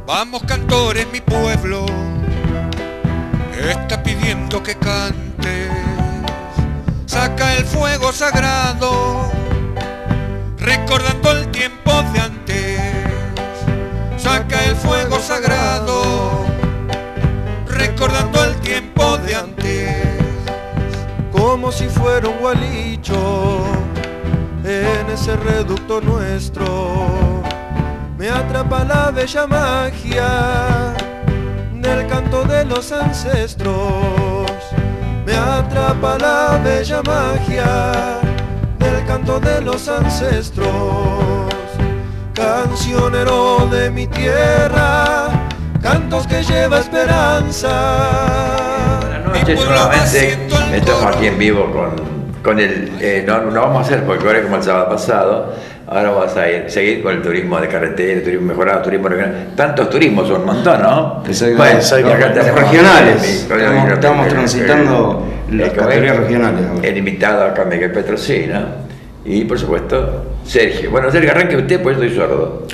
Vamos cantores, mi pueblo está pidiendo que cantes. Saca el fuego sagrado, recordando el tiempo de antes. Saca el fuego sagrado, recordando el tiempo de antes. Como si fuera un gualicho en ese reducto nuestro, me atrapa la bella magia del canto de los ancestros. Me atrapa la bella magia del canto de los ancestros. Cancionero de mi tierra, cantos que lleva esperanza. Buenas noches, solamente estamos aquí en vivo con el... no vamos a hacer porque ahora es como el sábado pasado. Ahora vamos a seguir con el turismo de carretera, el turismo mejorado, turismo regional. Tantos turismos son un montón, ¿no? Bueno, regionales. Estamos transitando las categorías regionales. El invitado acá, Miguel Petrosina. Y por supuesto, Sergio. Bueno, Sergio, arranque usted, pues yo soy sordo.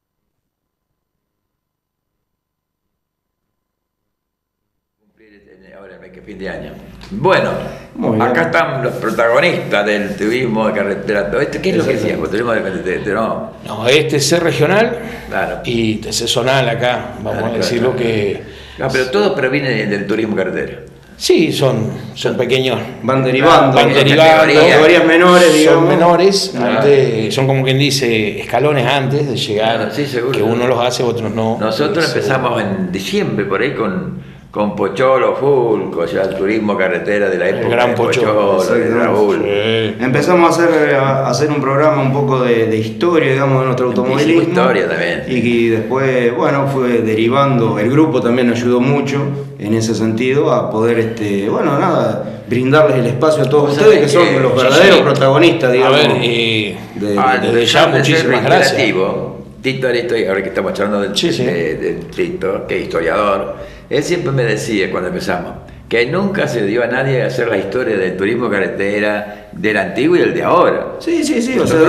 Ahora el mes que fin de año. Bueno, acá están los protagonistas del turismo de carretera. ¿Qué es lo que decíamos? Turismo de carretera, ¿no? No, este es regional, claro, y TC zonal acá, vamos a decirlo que... No, pero todo proviene del turismo carretera. Sí, son pequeños. Van derivando. Categorías menores, digamos. Son menores, antes, son como quien dice escalones antes de llegar, claro, sí, seguro, que unos los hace, otros no. Nosotros empezamos en diciembre por ahí con Pocholo, Fulco, o sea, el turismo carretera de la época. El gran Pocholo, de Raúl. Sí. Empezamos a hacer un programa un poco de historia, digamos, de nuestro automovilismo. Historia también. Y después, bueno, fue derivando. El grupo también ayudó mucho en ese sentido a poder, brindarles el espacio a todos ustedes, que son los verdaderos protagonistas, digamos. A ver, desde ya muchísimas gracias. Tito Aresto, ahora que estamos charlando de Tito, que es historiador, él siempre me decía cuando empezamos que nunca se dio a nadie a hacer la historia del turismo carretera del antiguo y el de ahora. Sí, o sea,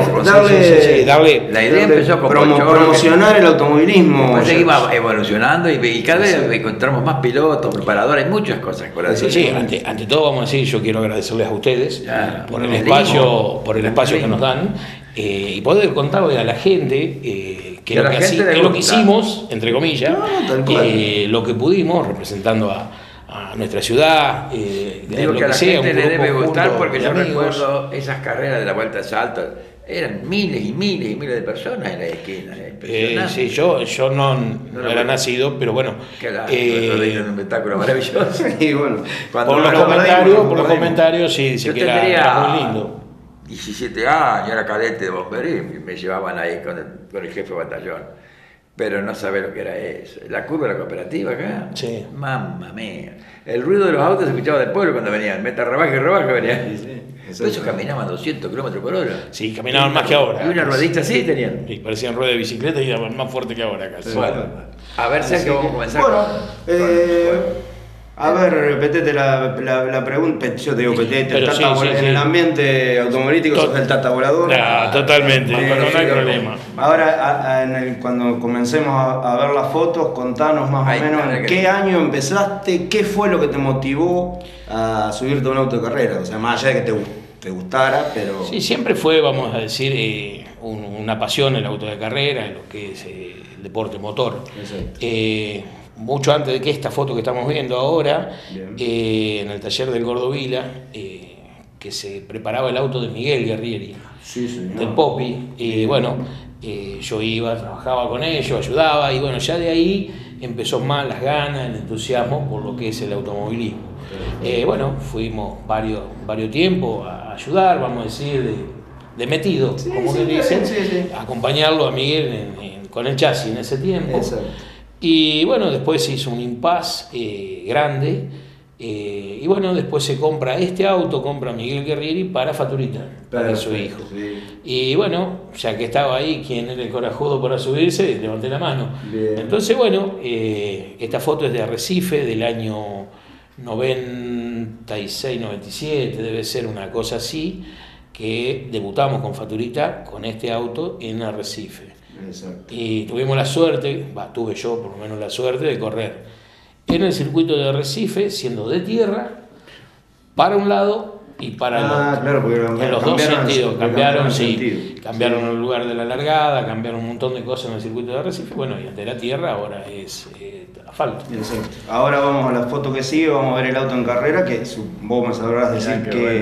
darle la idea empezó con promocionar el automovilismo. Después seguimos evolucionando y cada vez encontramos más pilotos, preparadores, muchas cosas por así. Sí, ante todo vamos a decir, yo quiero agradecerles a ustedes por el espacio que nos dan, y poder contarle a la gente que lo que hicimos, entre comillas, lo que pudimos representando a nuestra ciudad. Digo que a la gente le debe gustar porque yo recuerdo esas carreras de la Vuelta de Salto, eran miles y miles y miles de personas en la esquina. Sí, yo no era nacido, pero bueno. Un espectáculo maravilloso. Y bueno, por los comentarios, sí, dice que era muy lindo. 17 años, era cadete de bomberín, y me llevaban ahí con el jefe de batallón. Pero no sabía lo que era eso. La curva de la cooperativa acá. Sí. Mamma mía. El ruido de los autos se escuchaba del pueblo cuando venían. Meta rebaja y rebaja venían. Sí. Ellos caminaban 200 kilómetros por hora. Sí, caminaban más que ahora. Y una ruedita así tenían. Sí, parecían ruedas de bicicleta y eran más fuertes que ahora casi. Bueno, a ver, Sergio, vamos a comenzar a ver, repetete la pregunta. Yo te digo, en el ambiente automovilístico sos el Tata Volador. Totalmente, no hay problema. Ahora, cuando comencemos a ver las fotos, contanos más o menos en qué año empezaste, qué fue lo que te motivó a subirte a un auto de carrera. O sea, más allá de que te gustara, pero... Sí, siempre fue, vamos a decir, una pasión el auto de carrera, lo que es el deporte motor. Mucho antes de que esta foto que estamos viendo ahora, en el taller del Gordo Vila, que se preparaba el auto de Miguel Guerrieri, del Popi, y bueno, yo iba, trabajaba con ellos, ayudaba, y bueno, ya de ahí empezó más las ganas, el entusiasmo por lo que es el automovilismo. Bueno, fuimos varios tiempos a ayudar, vamos a decir, de metido, como que dicen, a acompañarlo a Miguel con el chasis en ese tiempo. Exacto. Y bueno, después se hizo un impasse grande, y bueno, después se compra este auto, compra Miguel Guerrieri para Faturita, para su hijo. Sí. Y bueno, ya que estaba ahí, quien era el corajudo para subirse, levanté la mano. Bien. Entonces bueno, esta foto es de Arrecife, del año 96, 97, debe ser una cosa así, que debutamos con Faturita, con este auto en Arrecife. Exacto. Y tuvimos la suerte, tuve yo por lo menos la suerte de correr en el circuito de Arrecife, siendo de tierra, para un lado y para el otro. Claro, porque en los dos sentidos, cambiaron el el lugar de la largada, cambiaron un montón de cosas en el circuito de Arrecife, bueno, y el de la tierra ahora es asfalto. Exacto. Ahora vamos a la foto que sigue, vamos a ver el auto en carrera, que vos me sabrás decir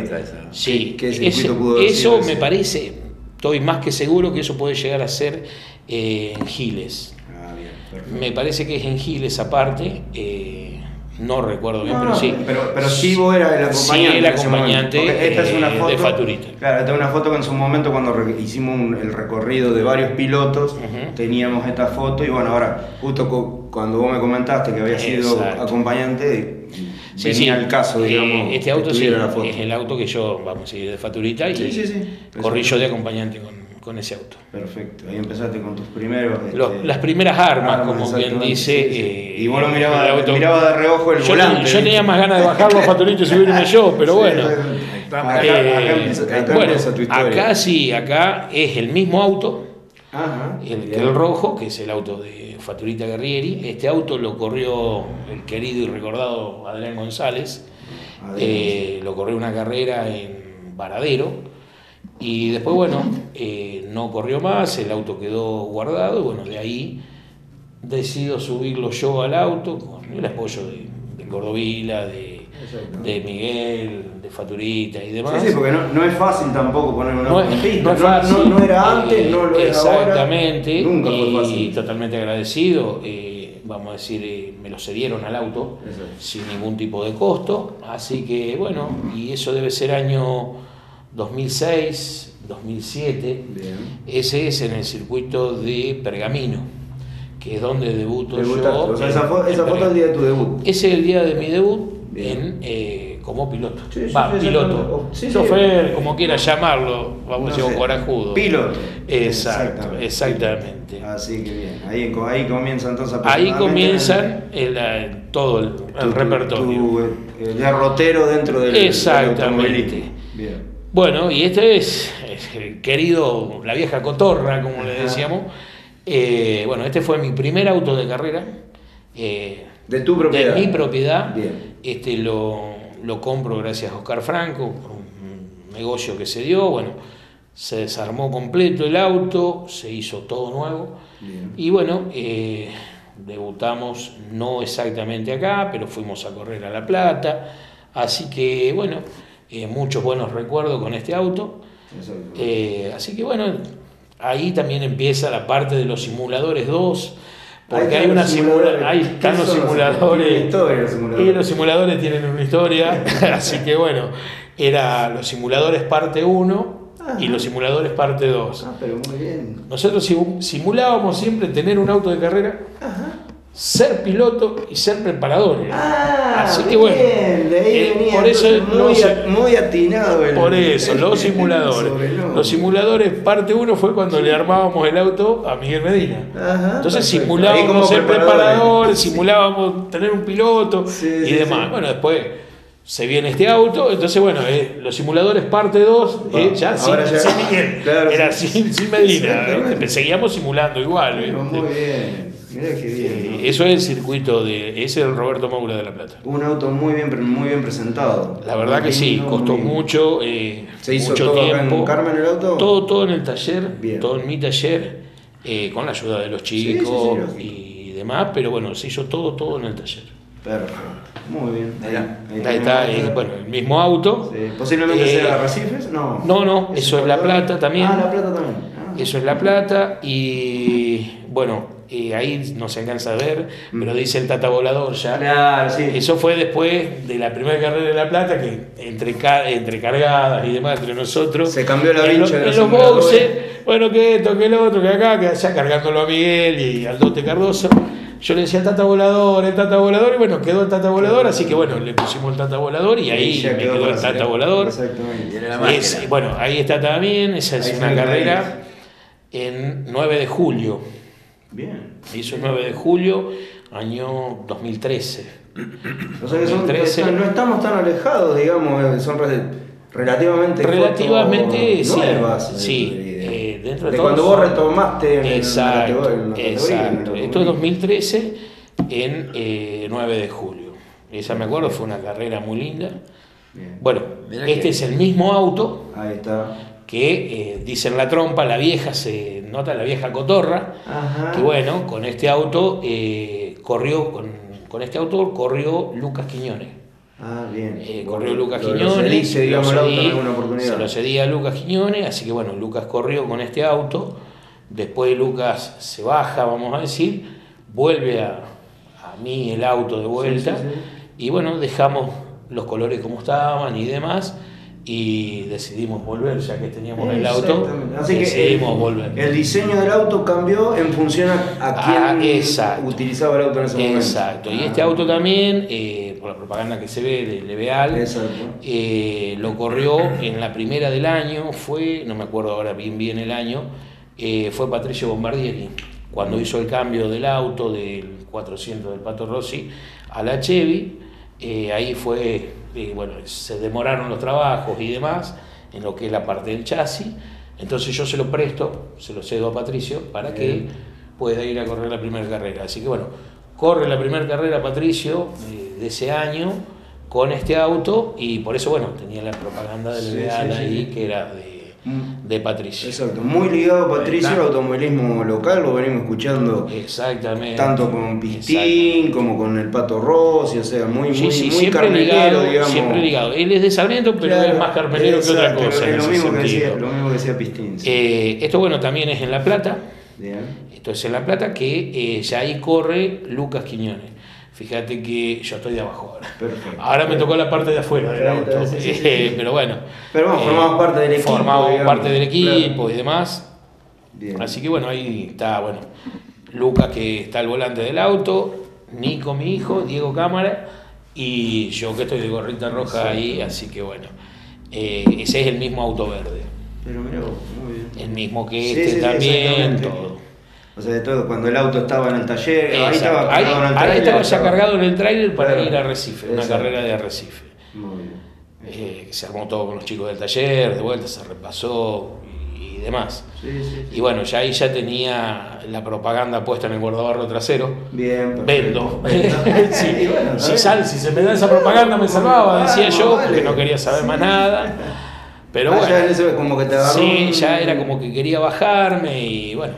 qué circuito pudo haber sido eso ese. Me parece, estoy más que seguro que eso puede llegar a ser en Giles. Bien, perfecto. Me parece que es en Giles aparte, no recuerdo bien, pero sí. Pero sí vos eras el acompañante. Sí, el acompañante esta es una foto, de Faturita. Claro, esta es una foto que en su momento cuando hicimos el recorrido de varios pilotos, teníamos esta foto y bueno, ahora justo cuando vos me comentaste que había sido acompañante, venía el caso, digamos. Este auto sí, la foto. es el auto que yo, vamos a ir de Faturita y corrí yo de acompañante con ese auto. Perfecto, ahí empezaste con tus primeros... las primeras armas, como bien dice. Y vos lo miraba de reojo el volante. Yo tenía más ganas de bajarlo a Faturita y subirme yo, pero bueno. Acá empieza tu historia. Acá es el mismo auto, Ajá, el rojo, que es el auto de Faturita Guerrieri. Este auto lo corrió el querido y recordado Adrián González. Lo corrió una carrera en Varadero. Y después, bueno, no corrió más, el auto quedó guardado y bueno, de ahí decido subirlo yo al auto con el apoyo de Cordovila, de Miguel, de Faturita y demás. Sí, porque no es fácil tampoco poner un auto en pista. No es fácil. No era antes, no lo es ahora. Exactamente. Nunca fue fácil. Y totalmente agradecido. Vamos a decir, me lo cedieron al auto sin ningún tipo de costo. Así que, bueno, y eso debe ser año 2006, 2007. Bien. Ese es en el circuito de Pergamino, que es donde debuto Debutaste. yo. O sea, esa foto es el día de tu debut. Ese es el día de mi debut como piloto. Piloto. Chofer, como quieras llamarlo, vamos a decir, corajudo. Piloto. Exactamente. Así que bien. Ahí comienza entonces Ahí comienzan todo el repertorio. El derrotero dentro del Exactamente. Bien. Bueno, y este es querido, la vieja cotorra, como le decíamos. Bueno, este fue mi primer auto de carrera. De tu propiedad. De mi propiedad. Bien. Lo compro gracias a Oscar Franco, por un negocio que se dio. Bueno, se desarmó completo el auto, se hizo todo nuevo. Bien. Y bueno, debutamos no exactamente acá, pero fuimos a correr a La Plata. Así que, bueno, muchos buenos recuerdos con este auto. Así que, bueno, ahí también empieza la parte de los simuladores 2. Porque ahí están los simuladores. Y los simuladores tienen una historia. Así que bueno, era los simuladores parte 1 y los simuladores parte 2. Pero muy bien. Nosotros simulábamos siempre tener un auto de carrera, ser piloto y ser preparadores. Así que bueno, de ahí venía, por eso muy atinado los simuladores. Los simuladores parte 1 fue cuando le armábamos el auto a Miguel Medina. Entonces simulábamos ser preparadores, simulábamos tener un piloto y demás. Bueno, después se viene este auto, entonces bueno, los simuladores parte 2, ya sin Miguel, claro, era sin Medina, seguíamos simulando igual. Muy bien. Mirá qué bien, ¿no? Eso es el circuito ese es el Roberto Maura de La Plata. Un auto muy bien presentado. La verdad que sí, costó mucho, ¿Se hizo mucho todo tiempo. acá en Carmen el auto? Todo en el taller, bien. Todo en mi taller, con la ayuda de los chicos y demás, pero bueno, se hizo todo en el taller. Perfecto, muy bien. Ahí está, bueno, el mismo auto. Posiblemente sea Arrecifes, no, eso es La Plata también. La Plata también. Eso es La Plata y bueno, ahí no se alcanza a ver, pero dice el Tata Volador ya. Claro, sí. Eso fue después de la primera carrera de La Plata, que entre cargadas y demás, entre nosotros. Se cambió la vincha de en los boxes, bueno, que esto, que el otro, que acá, que allá, cargándolo a Miguel y al Dote Cardoso. Yo le decía el Tata Volador, y bueno, quedó el Tata Volador, así que bueno, le pusimos el Tata Volador y ahí me quedó el Tata Volador. Exactamente. Bueno, ahí está también, esa es una carrera en 9 de julio. Bien. Hizo el 9 de julio, año 2013. O sea que no estamos tan alejados, digamos, son relativamente sí, nuevas. dentro dentro de de todo. Cuando vos retomaste en Exacto, la categoría. exacto. Esto es 2013 en 9 de julio. Esa me acuerdo, fue una carrera muy linda. Bien. Bueno, este es el mismo auto Ahí está. que dicen la trompa, la vieja, se nota la vieja cotorra, Ajá. que bueno, con este auto con este auto corrió Lucas Quiñones. Ah, bien. Corrió Lucas Lo Quiñones, cediste, digamos, el auto en alguna oportunidad. se lo cedí a Lucas Quiñones, así que bueno, Lucas corrió con este auto, después Lucas se baja, vamos a decir, vuelve a mí el auto de vuelta, Sí. y bueno, dejamos los colores como estaban y demás, y decidimos volver, ya que teníamos el auto, Exactamente. Así decidimos que volver. el diseño del auto cambió en función a quién Exacto. utilizaba el auto en ese momento. Exacto, y este auto también, por la propaganda que se ve de Leveal, Exacto. lo corrió en la primera del año, no me acuerdo ahora bien el año, fue Patricio Bombardieri, cuando hizo el cambio del auto del 400 del Pato Rossi a la Chevy, ahí fue, bueno, se demoraron los trabajos y demás, en lo que es la parte del chasis, entonces yo se lo cedo a Patricio para que pueda ir a correr la primera carrera, así que bueno, corre la primera carrera Patricio de ese año con este auto, y por eso bueno, tenía la propaganda de Leveal ahí, que era de Patricio. Exacto, muy ligado Patricio al automovilismo local, lo venimos escuchando. Exactamente. Tanto con Pistín como con el Pato Rossi, o sea, muy siempre carmelero, ligado, digamos. Siempre ligado. Él es de Sarmiento, pero Claro, es más carmelero que otra exacto, cosa. Es en lo ese mismo sentido. lo mismo que decía Pistín. Sí. Esto bueno, también es en La Plata. Bien. Esto es en La Plata, que ya ahí corre Lucas Quiñones. Fíjate que yo estoy de abajo ahora. Perfecto. Ahora me tocó la parte de afuera del auto. Sí. Pero bueno. Pero bueno, formamos parte del equipo. Formamos digamos. parte del equipo, Claro. y demás. Bien. Así que bueno, ahí está, bueno, Lucas, que está al volante del auto, Nico, mi hijo, Diego Cámara, y yo, que estoy de gorrita roja ahí, así que bueno, ese es el mismo auto verde, Pero mira vos, muy bien. el mismo que Sí, este sí, también, exactamente. todo. O sea, de todo, cuando el auto estaba en el taller, ahí Exacto. estaba cargado en el Ahí trailer. estaba ya cargado en el tráiler para Claro. ir a Arrecife, una Exacto. carrera de Arrecife. Muy bien. Que se armó todo con los chicos del taller, de vuelta se repasó y demás. Sí. Y bueno, ya ahí ya tenía la propaganda puesta en el guardabarro trasero. Bien, Vendo. Sí, si, bueno, si está bien. si se me da esa propaganda me salvaba, decía yo, vale. porque no quería saber más nada. Pero Ya bueno, en ese como que te agarró. sí, ya era como que quería bajarme y bueno,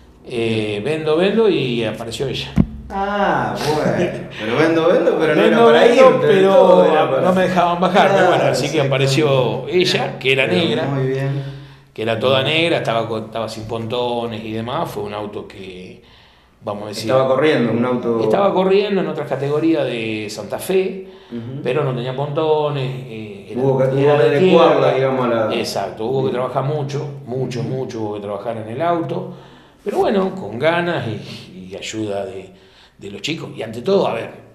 vendo y apareció ella. Ah, bueno. Pero vendo, pero no era Vendo, para ir. pero todo era para- no me dejaban bajarme. Claro, Bueno, así que apareció ella, que era Pero negra. Muy bien. Que era toda negra, estaba sin pontones y demás. Fue un auto que, vamos a decir, Estaba corriendo, un auto. estaba corriendo en otras categorías de Santa Fe, Ujú. pero no tenía pontones. Hubo que era de adecuarla, tierra. digamos, a la. Exacto, hubo que trabajar mucho, hubo que trabajar en el auto, pero bueno, con ganas y ayuda de los chicos. Y ante todo,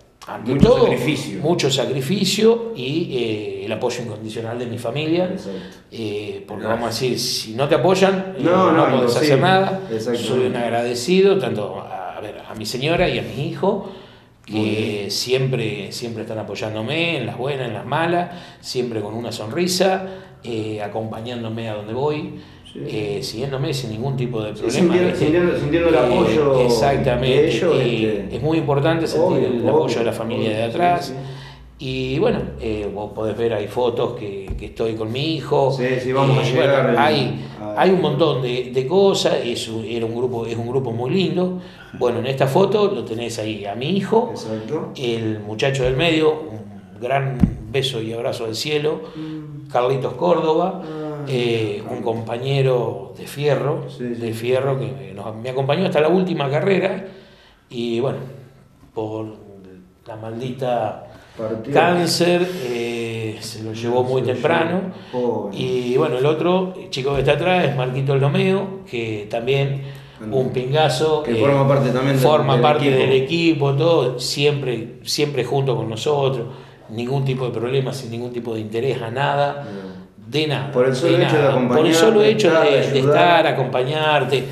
mucho sacrificio y el apoyo incondicional de mi familia. Exacto. Porque vamos a decir, si no te apoyan, No, no podés imposible. hacer nada. Exactamente. Soy un agradecido tanto a mi señora y a mi hijo, Muy que siempre están apoyándome en las buenas, en las malas, siempre con una sonrisa, acompañándome a donde voy. Siguiéndome sin ningún tipo de Sí, problema. sintiendo el apoyo exactamente. de ellos, Es muy importante sentir obvio, el apoyo de la obvio, familia de obvio, atrás. sí. Y bueno, vos podés ver, hay fotos que estoy con mi hijo. Sí, vamos a llegar. Bueno, hay un montón de cosas, es un grupo muy lindo. Bueno, en esta foto lo tenés ahí a mi hijo, Exacto. el muchacho del medio, un gran beso y abrazo del cielo, Carlitos Córdoba, un compañero de fierro, que me acompañó hasta la última carrera, y bueno, por la maldita Partió. cáncer se lo llevó muy temprano. Pobre. Y bueno, el otro chico que está atrás es Marquito El Lomeo, que también un pingazo, Que forma parte también del equipo, todo, siempre junto con nosotros, ningún tipo de problema, sin ningún tipo de interés a nada, de nada. Por el solo de hecho de nada. acompañarte, Por el solo hecho de ayudar. estar, acompañarte,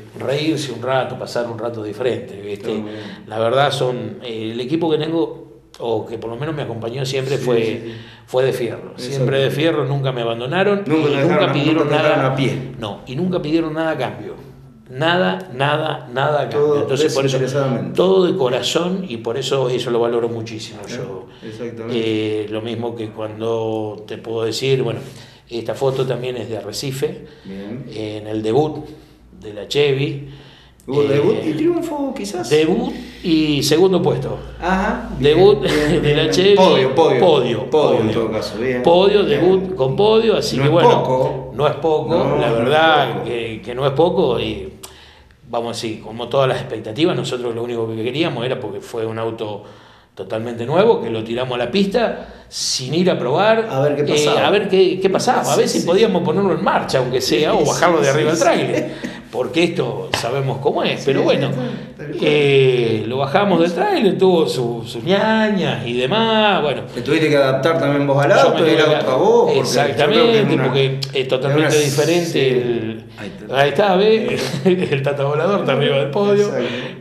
reírse un rato, pasar un rato diferente, ¿viste? Está muy bien. La verdad el equipo que tengo o que por lo menos me acompañó siempre, fue de fierro. Siempre de fierro, nunca me abandonaron, nunca pidieron nada a pie. No, y nunca pidieron nada a cambio. Nada a cambio. Entonces, por eso, todo de corazón, y por eso lo valoro muchísimo. Yo, lo mismo que cuando te puedo decir, bueno, esta foto también es de Arrecife, en el debut de la Chevy. ¿Debut y triunfo, quizás? Debut y segundo puesto. Ajá. Debut de la Chevy. Podio en todo caso. Bien. Podio, debut con podio, así no que es bueno. Poco. No es poco, la verdad que no es poco. Y vamos así, como todas las expectativas, nosotros lo único que queríamos era, porque fue un auto totalmente nuevo, que lo tiramos a la pista sin ir a probar, a ver qué pasaba, qué pasaba, a ver si podíamos ponerlo en marcha, aunque sea, o bajarlo de arriba del tráiler, porque esto sabemos cómo es, pero bueno, lo bajamos del tráiler, tuvo sus ñañas y demás, bueno. ¿Te tuviste que adaptar también vos al auto y el auto a vos? Exactamente, porque es totalmente diferente. Ahí está, ¿ves? El tatabolador está arriba del podio.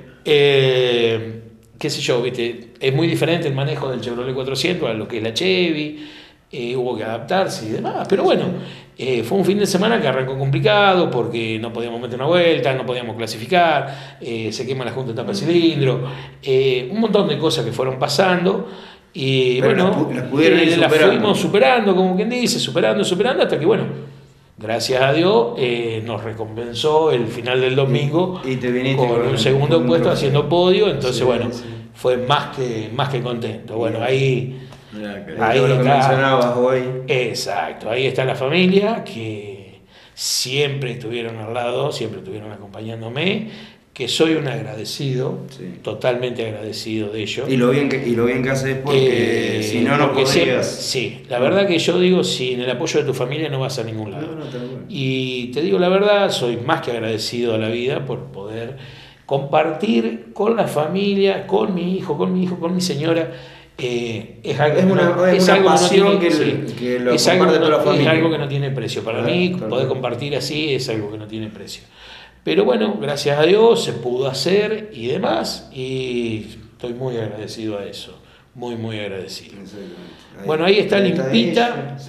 Qué sé yo, ¿viste? Es muy diferente el manejo del Chevrolet 400 a lo que es la Chevy, hubo que adaptarse y demás, pero bueno, fue un fin de semana que arrancó complicado porque no podíamos meter una vuelta, no podíamos clasificar, se quema la junta de tapa de cilindro, un montón de cosas que fueron pasando y pero bueno, las fuimos superando, como quien dice, superando, hasta que bueno, gracias a Dios nos recompensó el final del domingo y te viniste con un segundo puesto haciendo podio, entonces fue más que contento. Bueno, ahí lo que mencionabas hoy. Exacto, ahí está la familia que siempre estuvieron al lado, siempre estuvieron acompañándome, que soy un agradecido, totalmente agradecido de ellos. Y lo bien que haces, porque si no podrías. Sí, la verdad que yo digo, sin el apoyo de tu familia no vas a ningún lado. Y te digo la verdad, soy más que agradecido a la vida por poder compartir con la familia, con mi hijo, con mi señora. Es algo pasión que lo comparte toda la familia. Es algo que no tiene precio. Para mí, poder compartir así es algo que no tiene precio. Pero bueno, gracias a Dios se pudo hacer y demás, y estoy muy agradecido a eso, muy agradecido. Bueno, ahí está limpita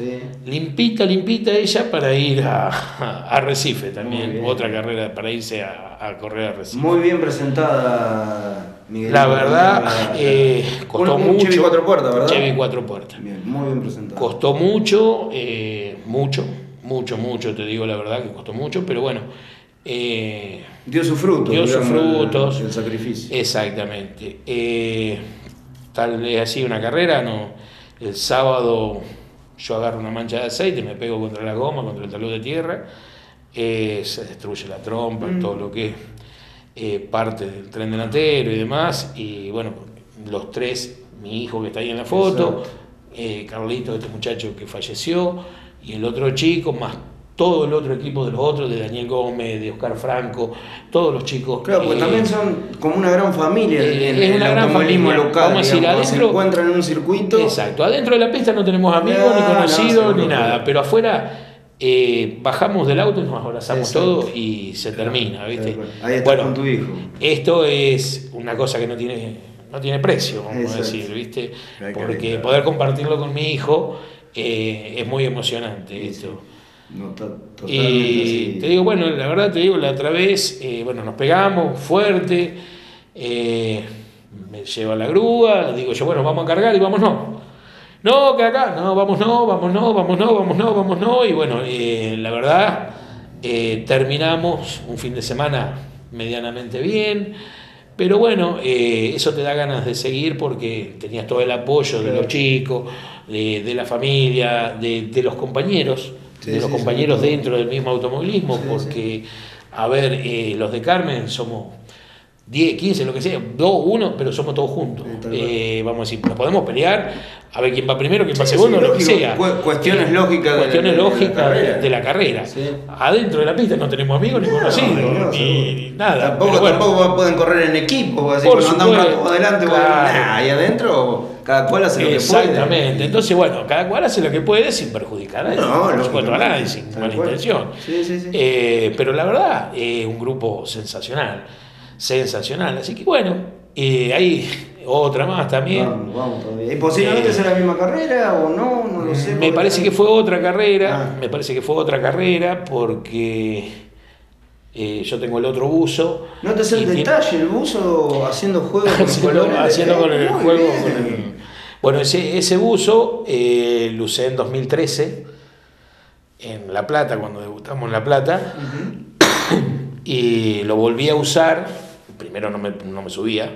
ella para ir a Recife también, otra carrera para irse a correr a Recife. Muy bien presentada, Miguel. La verdad, costó mucho. Chevy 4 puertas, ¿verdad? Chevy 4 puertas. Bien, muy bien presentada. Costó mucho, mucho, te digo la verdad que costó mucho, pero bueno. Dio sus frutos. El sacrificio. Exactamente. Tal vez así una carrera, no. El sábado yo agarro una mancha de aceite, me pego contra la goma, contra el talud de tierra, se destruye la trompa, todo lo que es parte del tren delantero y demás, y bueno, los tres, mi hijo que está ahí en la foto, Carlito, este muchacho que falleció, y el otro chico, más todo el otro equipo de los otros, de Daniel Gómez, de Oscar Franco, todos los chicos. Claro, porque también son como una gran familia en el automovilismo local. Vamos a decir, adentro, se encuentran en un circuito. Exacto, adentro de la pista no tenemos amigos, ni conocidos, ni nada, pero afuera bajamos del auto y nos abrazamos todos y se termina, ¿viste? Ahí estás con tu hijo. Esto es una cosa que no tiene precio, vamos a decir, ¿viste? Porque poder compartirlo con mi hijo es muy emocionante esto. No, y te digo, bueno, la verdad te digo, la otra vez, nos pegamos fuerte, me lleva la grúa, digo yo, bueno, vamos a cargar y vámonos. No, que acá, no, vámonos, y bueno, la verdad, terminamos un fin de semana medianamente bien, pero bueno, eso te da ganas de seguir porque tenías todo el apoyo de los chicos, de la familia, de los compañeros. Los compañeros dentro del mismo automovilismo, porque, a ver, los de Carmen somos 10, 15, lo que sea, 2, 1, pero somos todos juntos. Vamos a decir, nos podemos pelear, a ver quién va primero, quién va segundo, lo que sea. Cuestiones lógicas de la carrera. Adentro de la pista no tenemos amigos ni conocidos, ni nada. Tampoco pueden correr en equipo, así cuando andan un rato adelante, y adentro cada cual hace lo que puede. Exactamente, entonces bueno, cada cual hace lo que puede sin perjudicar a nadie, sin mala intención. Pero la verdad, un grupo sensacional, así que bueno, Hay otra más también. Vamos todavía. ¿Y posiblemente sea la misma carrera o no? No lo sé. Me parece que fue otra carrera. Me parece que fue otra carrera porque yo tengo el otro buzo. ¿No te hace el detalle el buzo haciendo juego con colores? Haciendo con el juego. Bueno, ese buzo lo usé en 2013 en La Plata, cuando debutamos en La Plata. Y lo volví a usar. Primero no me subía.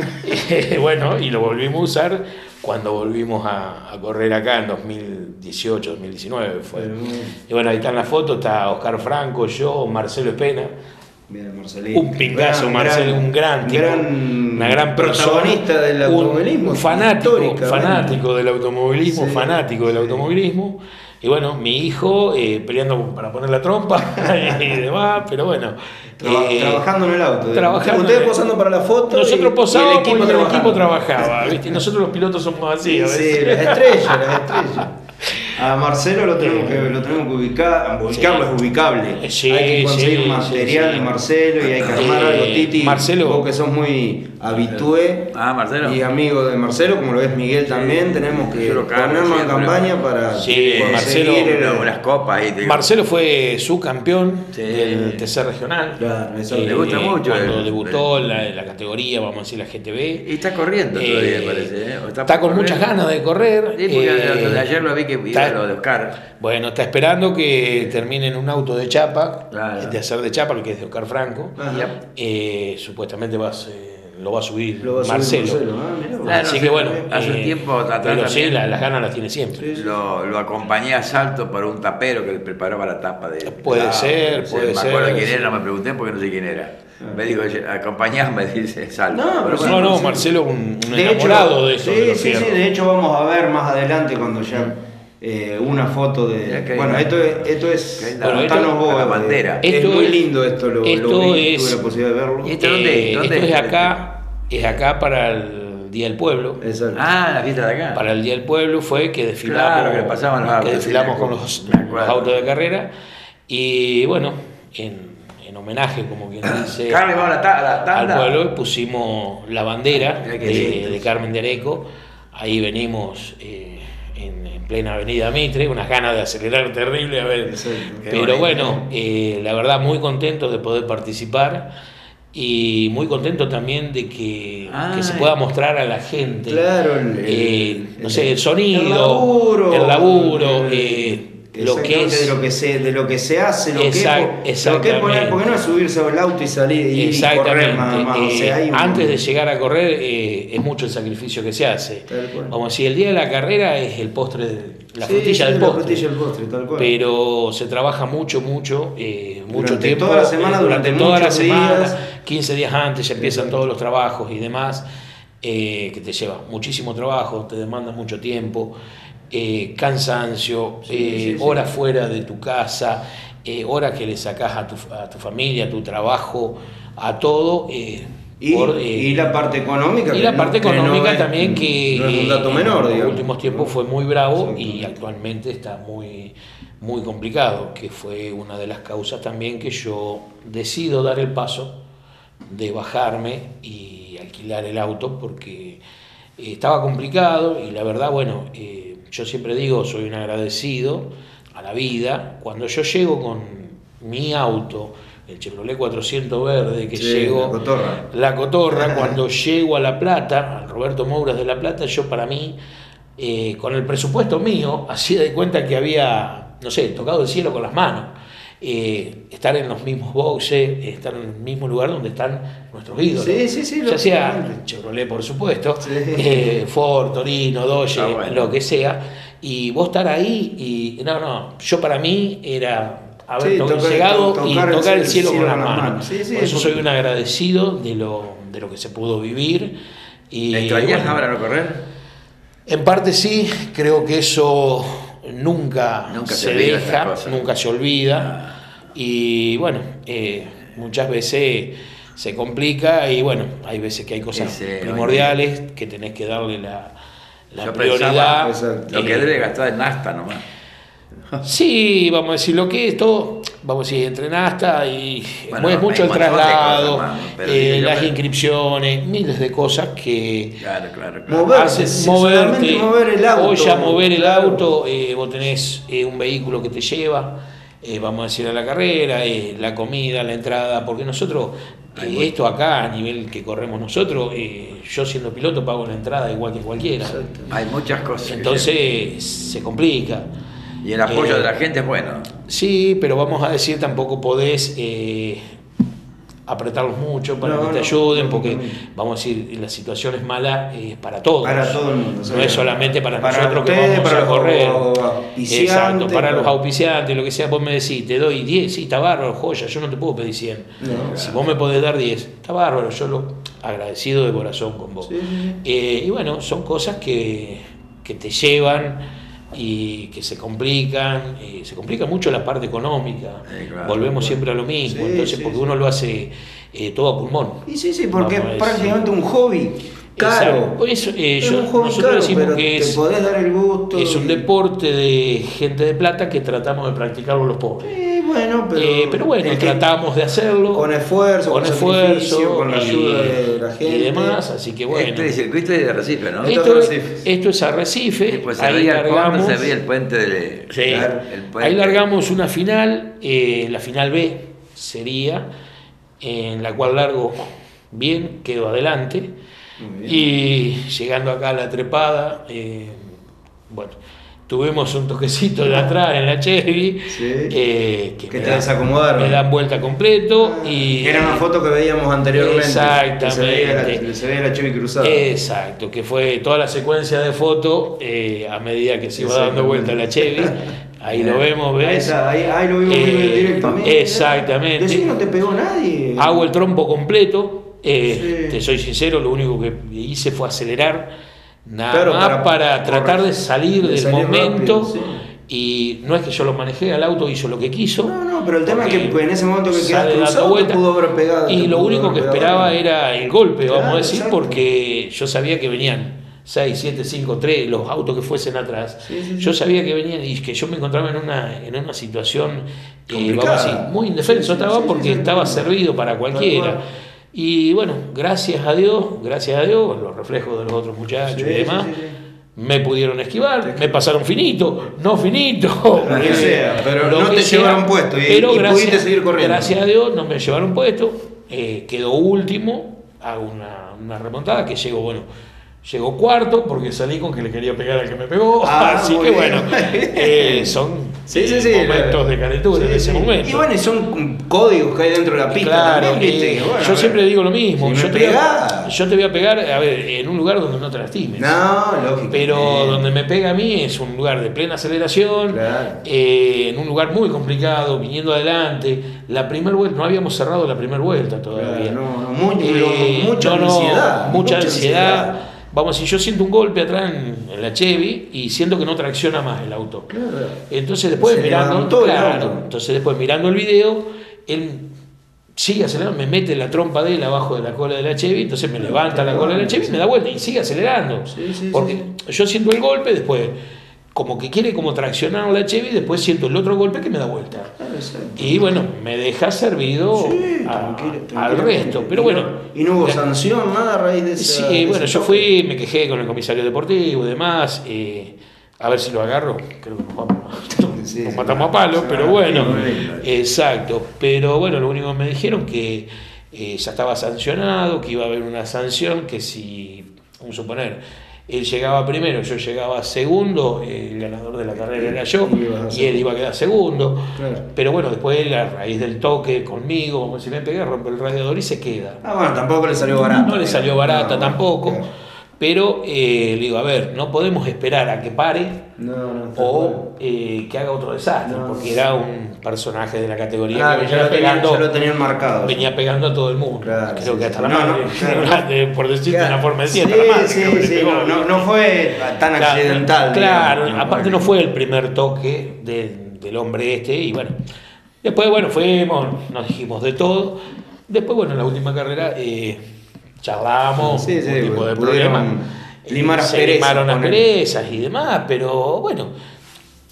Bueno, y lo volvimos a usar cuando volvimos a correr acá en 2018, 2019 fue. Y bueno, ahí están las fotos, está Oscar Franco, yo, Marcelo Espena. Bien, Marcelito. Un pingazo, Marcelo, un gran tipo, una gran protagonista del automovilismo. Un fanático del automovilismo, fanático del automovilismo. Y bueno, mi hijo peleando para poner la trompa y demás, pero bueno. Trabajando en el auto. Ustedes posando para la foto. Nosotros posábamos y el equipo trabajaba. ¿Viste? Y nosotros los pilotos somos así. A veces. Sí, las estrellas. A Marcelo lo tenemos que ubicar. Ubicarlo es ubicable. Sí, hay que conseguir material de Marcelo y hay que armar algo. Titi, Marcelo, vos que sos muy habitué Marcelo. Y amigo de Marcelo, como lo es Miguel también, tenemos que ponernos en campaña para conseguir unas copas. Marcelo fue subcampeón del TC regional. Claro, eso le gusta mucho. Cuando debutó la categoría, vamos a decir, la GTB. Y está corriendo todavía, me parece. Está con muchas ganas de correr. Sí, porque ayer lo vi que iba lo de Oscar. Bueno, está esperando que termine en un auto de chapa, de hacer de chapa, que es de Oscar Franco. Supuestamente lo va a subir Marcelo. Así que bueno, hace un tiempo pero sí, las ganas las tiene siempre. Lo acompañé a Salto por un tapero que le preparaba la tapa de. Puede ser. Me acuerdo quién era, no me pregunté porque no sé quién era. Me dijo, acompañame, dice Salto. No, Marcelo, un enamorado de eso. Sí, de hecho vamos a ver más adelante cuando ya una foto de. Bueno, esto es. Contanos vos, la bandera. Es muy lindo esto, lo vi, tuve la posibilidad de verlo. ¿Y esto es acá para el Día del Pueblo. Exacto. La fiesta de acá. Para el Día del Pueblo fue que desfilamos, desfilamos con los autos de carrera. Y bueno, en homenaje, como quien dice, al pueblo, pusimos la bandera de Carmen de Areco. Ahí venimos en plena avenida Mitre, unas ganas de acelerar terrible, a ver. Pero bueno, la verdad muy contento de poder participar. Y muy contento también de que se pueda mostrar a la gente, no sé, el sonido, el laburo, lo que es, de lo que se hace, lo que es poner, porque no es subirse al auto y salir y correr nada más. Antes de llegar a correr es mucho el sacrificio que se hace. Vamos a decir, el día de la carrera es el postre, la frutilla del postre, tal cual. Pero se trabaja mucho tiempo. Toda la semana, durante toda la semana, 15 días antes ya empiezan todos los trabajos y demás, que te lleva muchísimo trabajo, te demanda mucho tiempo. Cansancio, horas fuera de tu casa, horas que le sacás a tu familia, a tu trabajo, a todo. Y la parte económica. Y la parte económica también, que no es un dato menor, en los últimos tiempos fue muy bravo y actualmente está muy complicado, que fue una de las causas también que yo decido dar el paso de bajarme y alquilar el auto, porque estaba complicado y la verdad, bueno, yo siempre digo, soy un agradecido a la vida. Cuando yo llego con mi auto, el Chevrolet 400 verde, que llegó, la cotorra, cuando llego a La Plata, al Roberto Mouras de La Plata, yo para mí, con el presupuesto mío, hacía de cuenta que había, no sé, tocado el cielo con las manos. Estar en los mismos boxes, estar en el mismo lugar donde están nuestros ídolos. Ya sea Chevrolet, por supuesto, Ford, Torino, Dodge, lo que sea, y vos estar ahí y yo para mí era haber llegado y tocar el cielo con las manos. Por eso soy un agradecido de lo que se pudo vivir. ¿Extrañás ahora no correr? En parte sí, creo que eso nunca se deja, nunca se olvida. Y bueno, muchas veces se complica y bueno, hay veces que hay cosas primordiales que tenés que darle la prioridad. Lo que debe gastar en nafta nomás. Sí, vamos a decir lo que es todo, vamos a decir, entrenaste y Bueno, es mucho hay el un montón de traslado, cosas, hermano, pero las inscripciones, miles de cosas que Claro. hacen moverte. Mover el auto. Hoy ya mover el claro. auto, vos tenés un vehículo que te lleva, vamos a decir, a la carrera, la comida, la entrada, porque nosotros, esto acá a nivel que corremos nosotros, yo siendo piloto pago la entrada igual que cualquiera. Hay muchas cosas. Entonces se complica. Y el apoyo de la gente es bueno. Sí, pero vamos a decir, tampoco podés apretarlos mucho para que te ayuden, porque vamos a decir, la situación es mala para todos. Para todo el mundo. No es solamente para nosotros ustedes, que vamos para a correr. los auspiciantes, Exacto, para los auspiciantes, lo que sea, vos me decís, te doy 10, sí, está bárbaro, joya, yo no te puedo pedir 100. No, si vos me podés dar 10, está bárbaro, yo lo agradecido de corazón con vos. Y bueno, son cosas que te llevan y que se complica mucho la parte económica, claro, volvemos siempre a lo mismo, entonces porque uno lo hace todo a pulmón. Y sí, porque es prácticamente un hobby caro. Por eso, es un hobby nosotros caro, decimos pero que te podés dar el gusto. es un deporte de gente de plata que tratamos de practicarlo los pobres. Bueno, pero bueno, tratamos de hacerlo con esfuerzo, con la ayuda de la gente y demás, así que bueno. Este circuito es de Arrecife, ¿no? Esto es Arrecife, Pues ahí largamos, se veía el puente de... sí, el puente. ahí largamos una final, la final B sería, en la cual largo bien, quedo adelante, y llegando acá a la trepada, bueno, tuvimos un toquecito de atrás en la Chevy, que te desacomodaron. Me dan vuelta completo. Y era una foto que veíamos anteriormente. Exactamente. Que se veía la Chevy cruzada. Exacto, que fue toda la secuencia de fotos a medida que se iba dando vuelta la Chevy. Ahí lo vemos, ¿ves? Ahí lo vimos directamente. Exactamente. Decís, no te pegó nadie. Hago el trompo completo. Te soy sincero, lo único que hice fue acelerar. Nada más para tratar de salir del momento rápido, y no es que yo lo manejé, al auto hizo lo que quiso. No, pero el tema es que en ese momento que sale quedaste dando vuelta, pudo haber pegado. y lo único que esperaba era el golpe, vamos a decir, exacto. porque yo sabía que venían 6, 7, 5, 3, los autos que fuesen atrás. Yo sabía que venían y que yo me encontraba en una situación vamos a decir, muy indefenso estaba porque estaba servido para cualquiera. Y bueno, gracias a Dios, los reflejos de los otros muchachos y demás, me pudieron esquivar, me pasaron finito, no finito, lo que sea, pero no te llevaron puesto y pudiste seguir corriendo. Gracias a Dios no me llevaron puesto, quedó último, hago una remontada que llegó cuarto porque salí con que le quería pegar al que me pegó, así que bueno, son momentos de calentura en ese momento. Y bueno, son códigos que hay dentro de la pista. Claro, también, yo siempre digo lo mismo, si yo te voy a pegar, a ver, en un lugar donde no te lastimes. No, lógico. Pero donde me pega a mí es un lugar de plena aceleración, en un lugar muy complicado, viniendo adelante. La primera vuelta, no habíamos cerrado la primera vuelta todavía. Mucha ansiedad. Vamos, si yo siento un golpe atrás en la Chevy y siento que no tracciona más el auto. Entonces después mirando el video, él sigue acelerando, me mete la trompa de él abajo de la cola de la Chevy, entonces me levanta la cola de la Chevy y me da vuelta y sigue acelerando. Porque yo siento el golpe, después como que quiere como traccionar la Chevy, después siento el otro golpe que me da vuelta. Y bueno, me deja servido al resto. Pero bueno. ¿Y no hubo sanción, nada a raíz de eso? Sí, bueno, yo fui, me quejé con el comisario deportivo y demás. A ver si lo agarro. Creo que nos matamos a palo, pero bueno. Exacto. Pero bueno, lo único que me dijeron que ya estaba sancionado, que iba a haber una sanción, que si, vamos a suponer, él llegaba primero, yo llegaba segundo, el ganador de la carrera era yo, y él iba a quedar segundo. Pero bueno, después él, a raíz del toque conmigo, como si me pegué, rompe el radiador y se queda. Bueno, tampoco le salió barata. No le salió barata tampoco. Pero le digo, a ver, no podemos esperar a que pare o que haga otro desastre, porque era un personaje de la categoría que venía pegando. Ya lo tenían marcado. Venía pegando a todo el mundo. Creo que hasta la madre, por decirte una forma de decir, no fue tan accidental. Claro, aparte no fue el primer toque del hombre este, y bueno. Después, bueno, fuimos, nos dijimos de todo. Después, bueno, en la última carrera charlamos, un tipo de problema. Limaron asperezas y demás, pero bueno,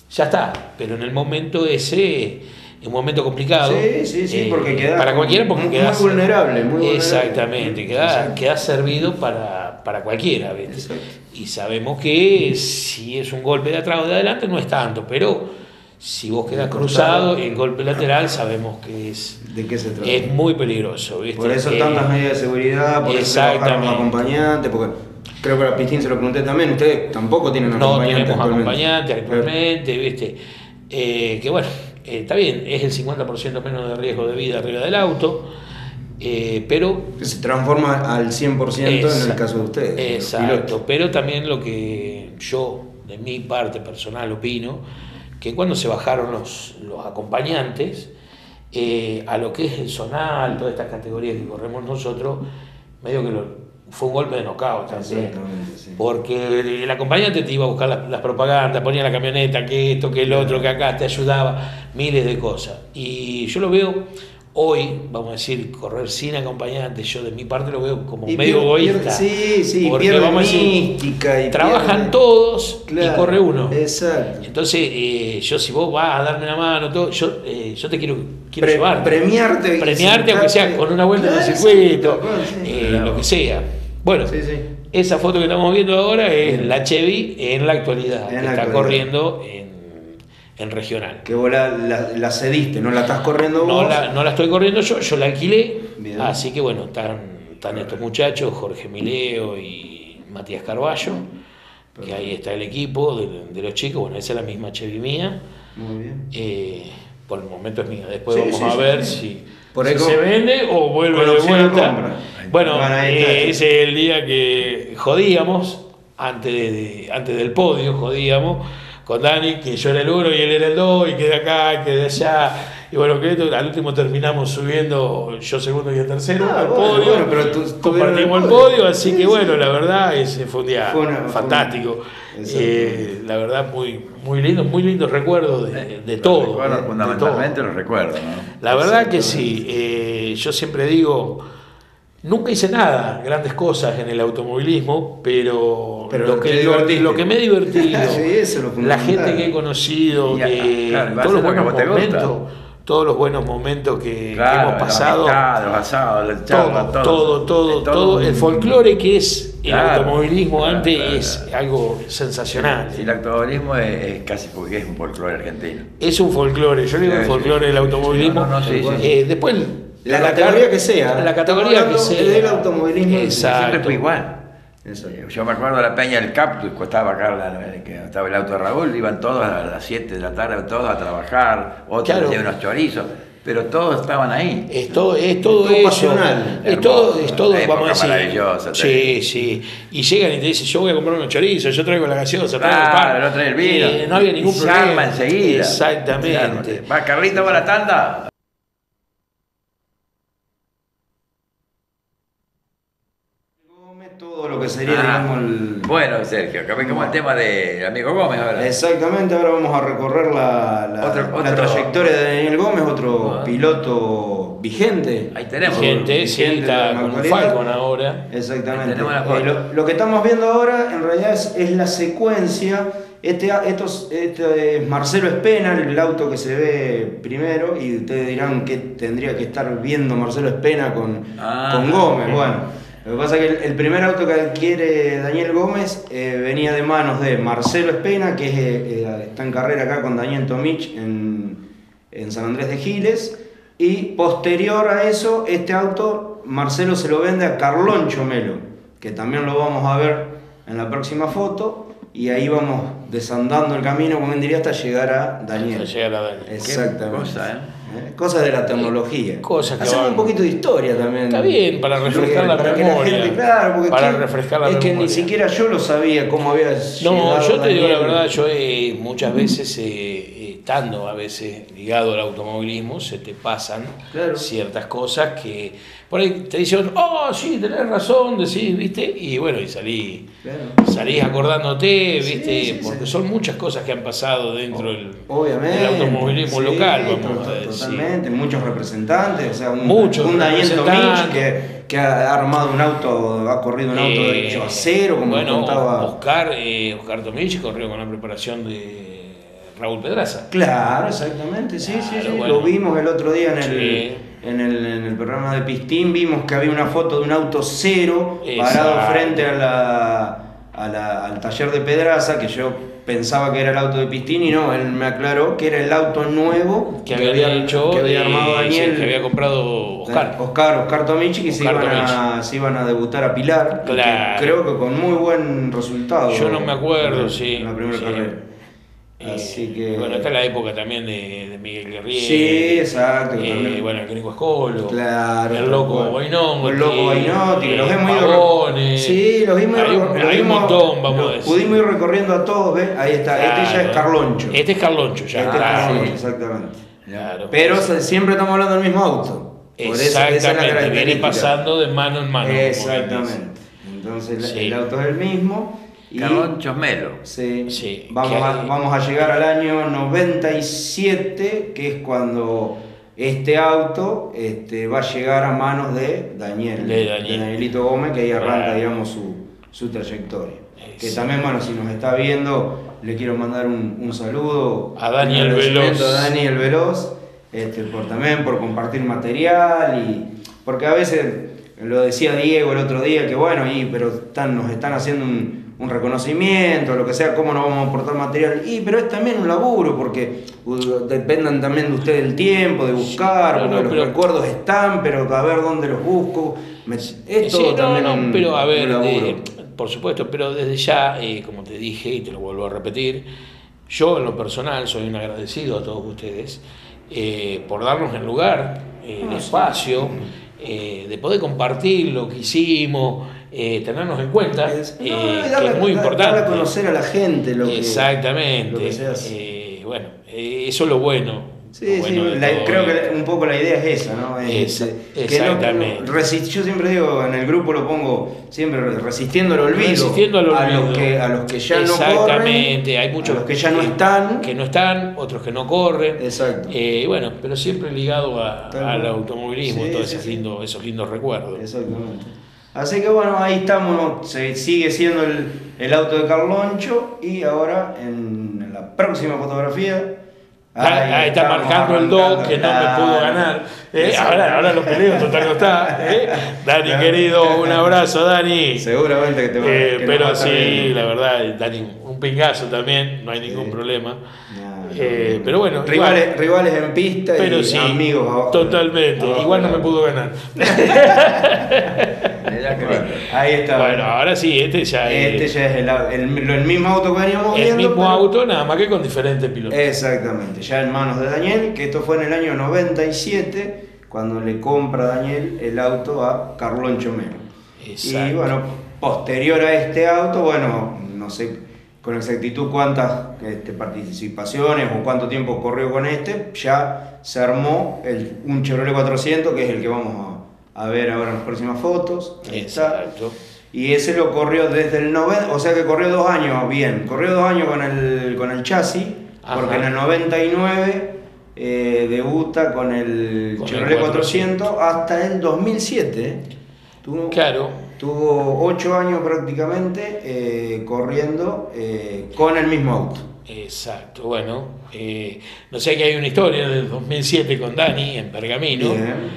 ya está, pero en el momento ese, es un momento complicado. Sí, porque queda para cualquiera, porque muy quedás, vulnerable. Exactamente, queda servido para cualquiera, ¿viste? Y sabemos que si es un golpe de atrás o de adelante no es tanto, pero si vos quedás cruzado, el golpe lateral sabemos que ¿de qué se trata? Es muy peligroso, ¿viste? Por eso tantas medidas de seguridad, por eso bajaron los acompañantes, porque creo que a Pistín se lo pregunté también, ustedes tampoco tienen acompañantes. No tenemos acompañantes actualmente, ¿viste? Que bueno, está bien, es el 50% menos de riesgo de vida arriba del auto, pero... Se transforma al 100% en el caso de ustedes. Exacto, pero también lo que yo, de mi parte personal, opino, que cuando se bajaron los acompañantes, a lo que es el zonal, todas estas categorías que corremos nosotros, medio que fue un golpe de knockout también. Sí. Porque el acompañante te iba a buscar las propagandas, ponía la camioneta, que esto, que el otro, que acá, te ayudaba, miles de cosas. Y yo lo veo hoy, vamos a decir, correr sin acompañante, yo de mi parte lo veo como medio egoísta. Sí, porque vamos a decir, mística y trabajan todos y corre uno. Exacto. Entonces, yo si vos vas a darme la mano, todo, yo te quiero llevar. Premiarte aunque sea con una vuelta en el circuito, lo que sea. Bueno, esa foto que estamos viendo ahora es la Chevy en la actualidad, que está corriendo en regional. Que vos la cediste, no la estás corriendo vos. No la estoy corriendo yo la alquilé. Bien. Así que bueno, están estos muchachos, Jorge Mileo y Matías Carballo, que ahí está el equipo de los chicos. Bueno, esa es la misma Chevy mía. Muy bien. Por el momento es mía. Después vamos a ver si eso, se vende o vuelve de vuelta. Bueno, ese es el día que jodíamos, antes del podio, jodíamos con Dani, que yo era el 1 y él era el 2, y que de acá, que de allá. Y bueno, que al último terminamos subiendo yo segundo y el tercero al podio. Bueno, pero compartimos el podio, así que bueno, la verdad ese fue un día fantástico. La verdad, muy lindos recuerdos de todo. Recuerdos, fundamentalmente los recuerdos, ¿no? La verdad que sí, yo siempre digo, nunca hice nada, grandes cosas en el automovilismo, pero lo que me he divertido, la gente que he conocido, todos los buenos momentos que hemos pasado, los asados, todo el folclore que es el automovilismo antes es algo sensacional. Sí, el automovilismo es casi porque es un folclore argentino. Es un folclore, yo digo un folclore del automovilismo. Después la categoría que sea. La categoría que sea. Del automovilismo. Siempre fue igual. Yo me acuerdo de la Peña del Cactus, costaba que estaba el auto de Raúl, iban todos a las 7 de la tarde, todos a trabajar, otros hacían unos chorizos, pero todos estaban ahí. Es todo eso. Pasional. Es todo, vamos a decir. Maravillosa. Sí. Y llegan y te dicen, yo voy a comprar unos chorizos, yo traigo la gaseosa, traigo el pan. No trae el vino. No había ningún problema. Se arma enseguida. Exactamente. Va, Carlito, va a la tanda. Todo lo que sería, digamos, Bueno, Sergio, acá como el tema del amigo Gómez ahora. Exactamente, ahora vamos a recorrer la trayectoria de Daniel Gómez, otro piloto vigente. Ahí tenemos. Vigente, está con un Falcon ahora. Exactamente. Lo que estamos viendo ahora en realidad es la secuencia. Este es Marcelo Espena, el auto que se ve primero, y ustedes dirán que tendría que estar viendo Marcelo Espena con Gómez. Bueno. Lo que pasa es que el primer auto que adquiere Daniel Gómez venía de manos de Marcelo Espena, que está en carrera acá con Daniel Tomich en San Andrés de Giles, y posterior a eso, este auto Marcelo se lo vende a Carlón Chomelo, que también lo vamos a ver en la próxima foto, y ahí vamos desandando el camino, como bien diría, hasta llegar a Daniel. Exactamente. Qué cosa, Cosas de la tecnología. Hacemos un poquito de historia también. Está bien, para refrescar la memoria. Para refrescar la memoria. Es que ni siquiera yo lo sabía cómo había llegado. No, yo te digo la verdad, yo muchas veces, estando a veces ligado al automovilismo, se te pasan ciertas cosas que por ahí te dicen, oh, sí, tenés razón, decís, ¿viste? Y bueno, y salís acordándote, ¿viste? Porque son muchas cosas que han pasado dentro del automovilismo local, vamos a decir. Totalmente, muchos representantes, o sea, un Daniel Tomich que ha armado un auto, ha corrido un auto de hecho a cero, como contaba. Oscar Tomich corrió con la preparación de Raúl Pedraza. Claro, exactamente, sí, Claro, sí, sí. bueno. Lo vimos el otro día Sí. en el programa de Pistín, vimos que había una foto de un auto cero Exacto. parado frente al taller de Pedraza, que yo pensaba que era el auto de Pistín y no, él me aclaró que era el auto nuevo Que había armado Daniel. Sí, que había comprado Oscar Tomichi, que se iban a debutar a Pilar. Claro. Que creo que con muy buen resultado. Yo no me acuerdo, en la primera sí. carrera. Así que. Bueno, está la época también de Miguel Guerrieri. Sí, exacto. También. Bueno, el Canico Escolo. Claro. El Loco Bainotti. El Loco Bainotti, que los hemos Pavones. Sí, los vimos. Hay un montón, vamos a decir. Pudimos ir recorriendo a todos, ¿ves? Ahí está. Claro. Este ya es Carloncho. Este es Carloncho, ya. Este es claro. Carloncho, exactamente. Claro. Pero siempre estamos hablando del mismo auto. Exactamente, viene pasando de mano en mano. Exactamente. Entonces el auto es el mismo. Carloncho Melo. Sí. Sí, Vamos a llegar al año 97, que es cuando este auto va a llegar a manos de Daniel. De Danielito Gómez, que ahí arranca, digamos, su trayectoria. Que también, bueno, si nos está viendo, le quiero mandar un saludo a Daniel Veloz. A Daniel Veloz, también por compartir material porque a veces, lo decía Diego el otro día, que bueno, pero nos están haciendo un reconocimiento, lo que sea, cómo nos vamos a aportar material, pero es también un laburo, porque dependan también de ustedes el tiempo, de buscar, porque los recuerdos están, pero a ver dónde los busco, pero a ver, por supuesto, pero desde ya, como te dije, y te lo vuelvo a repetir, yo en lo personal soy un agradecido a todos ustedes, por darnos el lugar, el espacio, de poder compartir lo que hicimos, tenernos en cuenta, que es muy importante. Dar a conocer a la gente lo exactamente, lo que se hace. Bueno, eso es lo bueno. Sí, creo que un poco la idea es esa, ¿no? Exactamente. Yo siempre digo, en el grupo lo pongo siempre resistiendo al olvido. Resistiendo al olvido. A los que ya no corren. Exactamente, hay muchos a los que ya no están. Que no están, otros que no corren. Exacto. Bueno, pero siempre ligado al automovilismo, todos esos lindos recuerdos. Exactamente. Así que bueno, ahí estamos, sigue siendo el auto de Carloncho, y ahora en la próxima fotografía. Ahí está marcando el 2 que no me pudo ganar. Ahora lo peleo, total no está. Dani, querido, un abrazo, Dani. Seguramente que te va a pero sí, la verdad, Dani, un pingazo también, no hay ningún problema. Pero bueno, rivales en pista, pero y amigos abajo. Totalmente, igual no me pudo ganar. Ahí está. Bueno, ahora sí, este ya es el mismo auto que veníamos viendo. El mismo auto, nada más que con diferentes pilotos. Exactamente, ya en manos de Daniel, que esto fue en el año 97, cuando le compra Daniel el auto a Carloncho Melo. Exacto. Y bueno, posterior a este auto, bueno, no sé con exactitud cuántas participaciones o cuánto tiempo corrió con ya se armó un Chevrolet 400, que es el que vamos a ver ahora en las próximas fotos. Exacto. Y ese lo corrió desde el 90, o sea que corrió 2 años bien, corrió 2 años con el chasis. Ajá. Porque en el 99 debuta con el Chevrolet 400 hasta el 2007. Tuvo 8 años prácticamente corriendo con el mismo auto. Exacto, bueno, no sé que hay una historia del 2007 con Dani en Pergamino.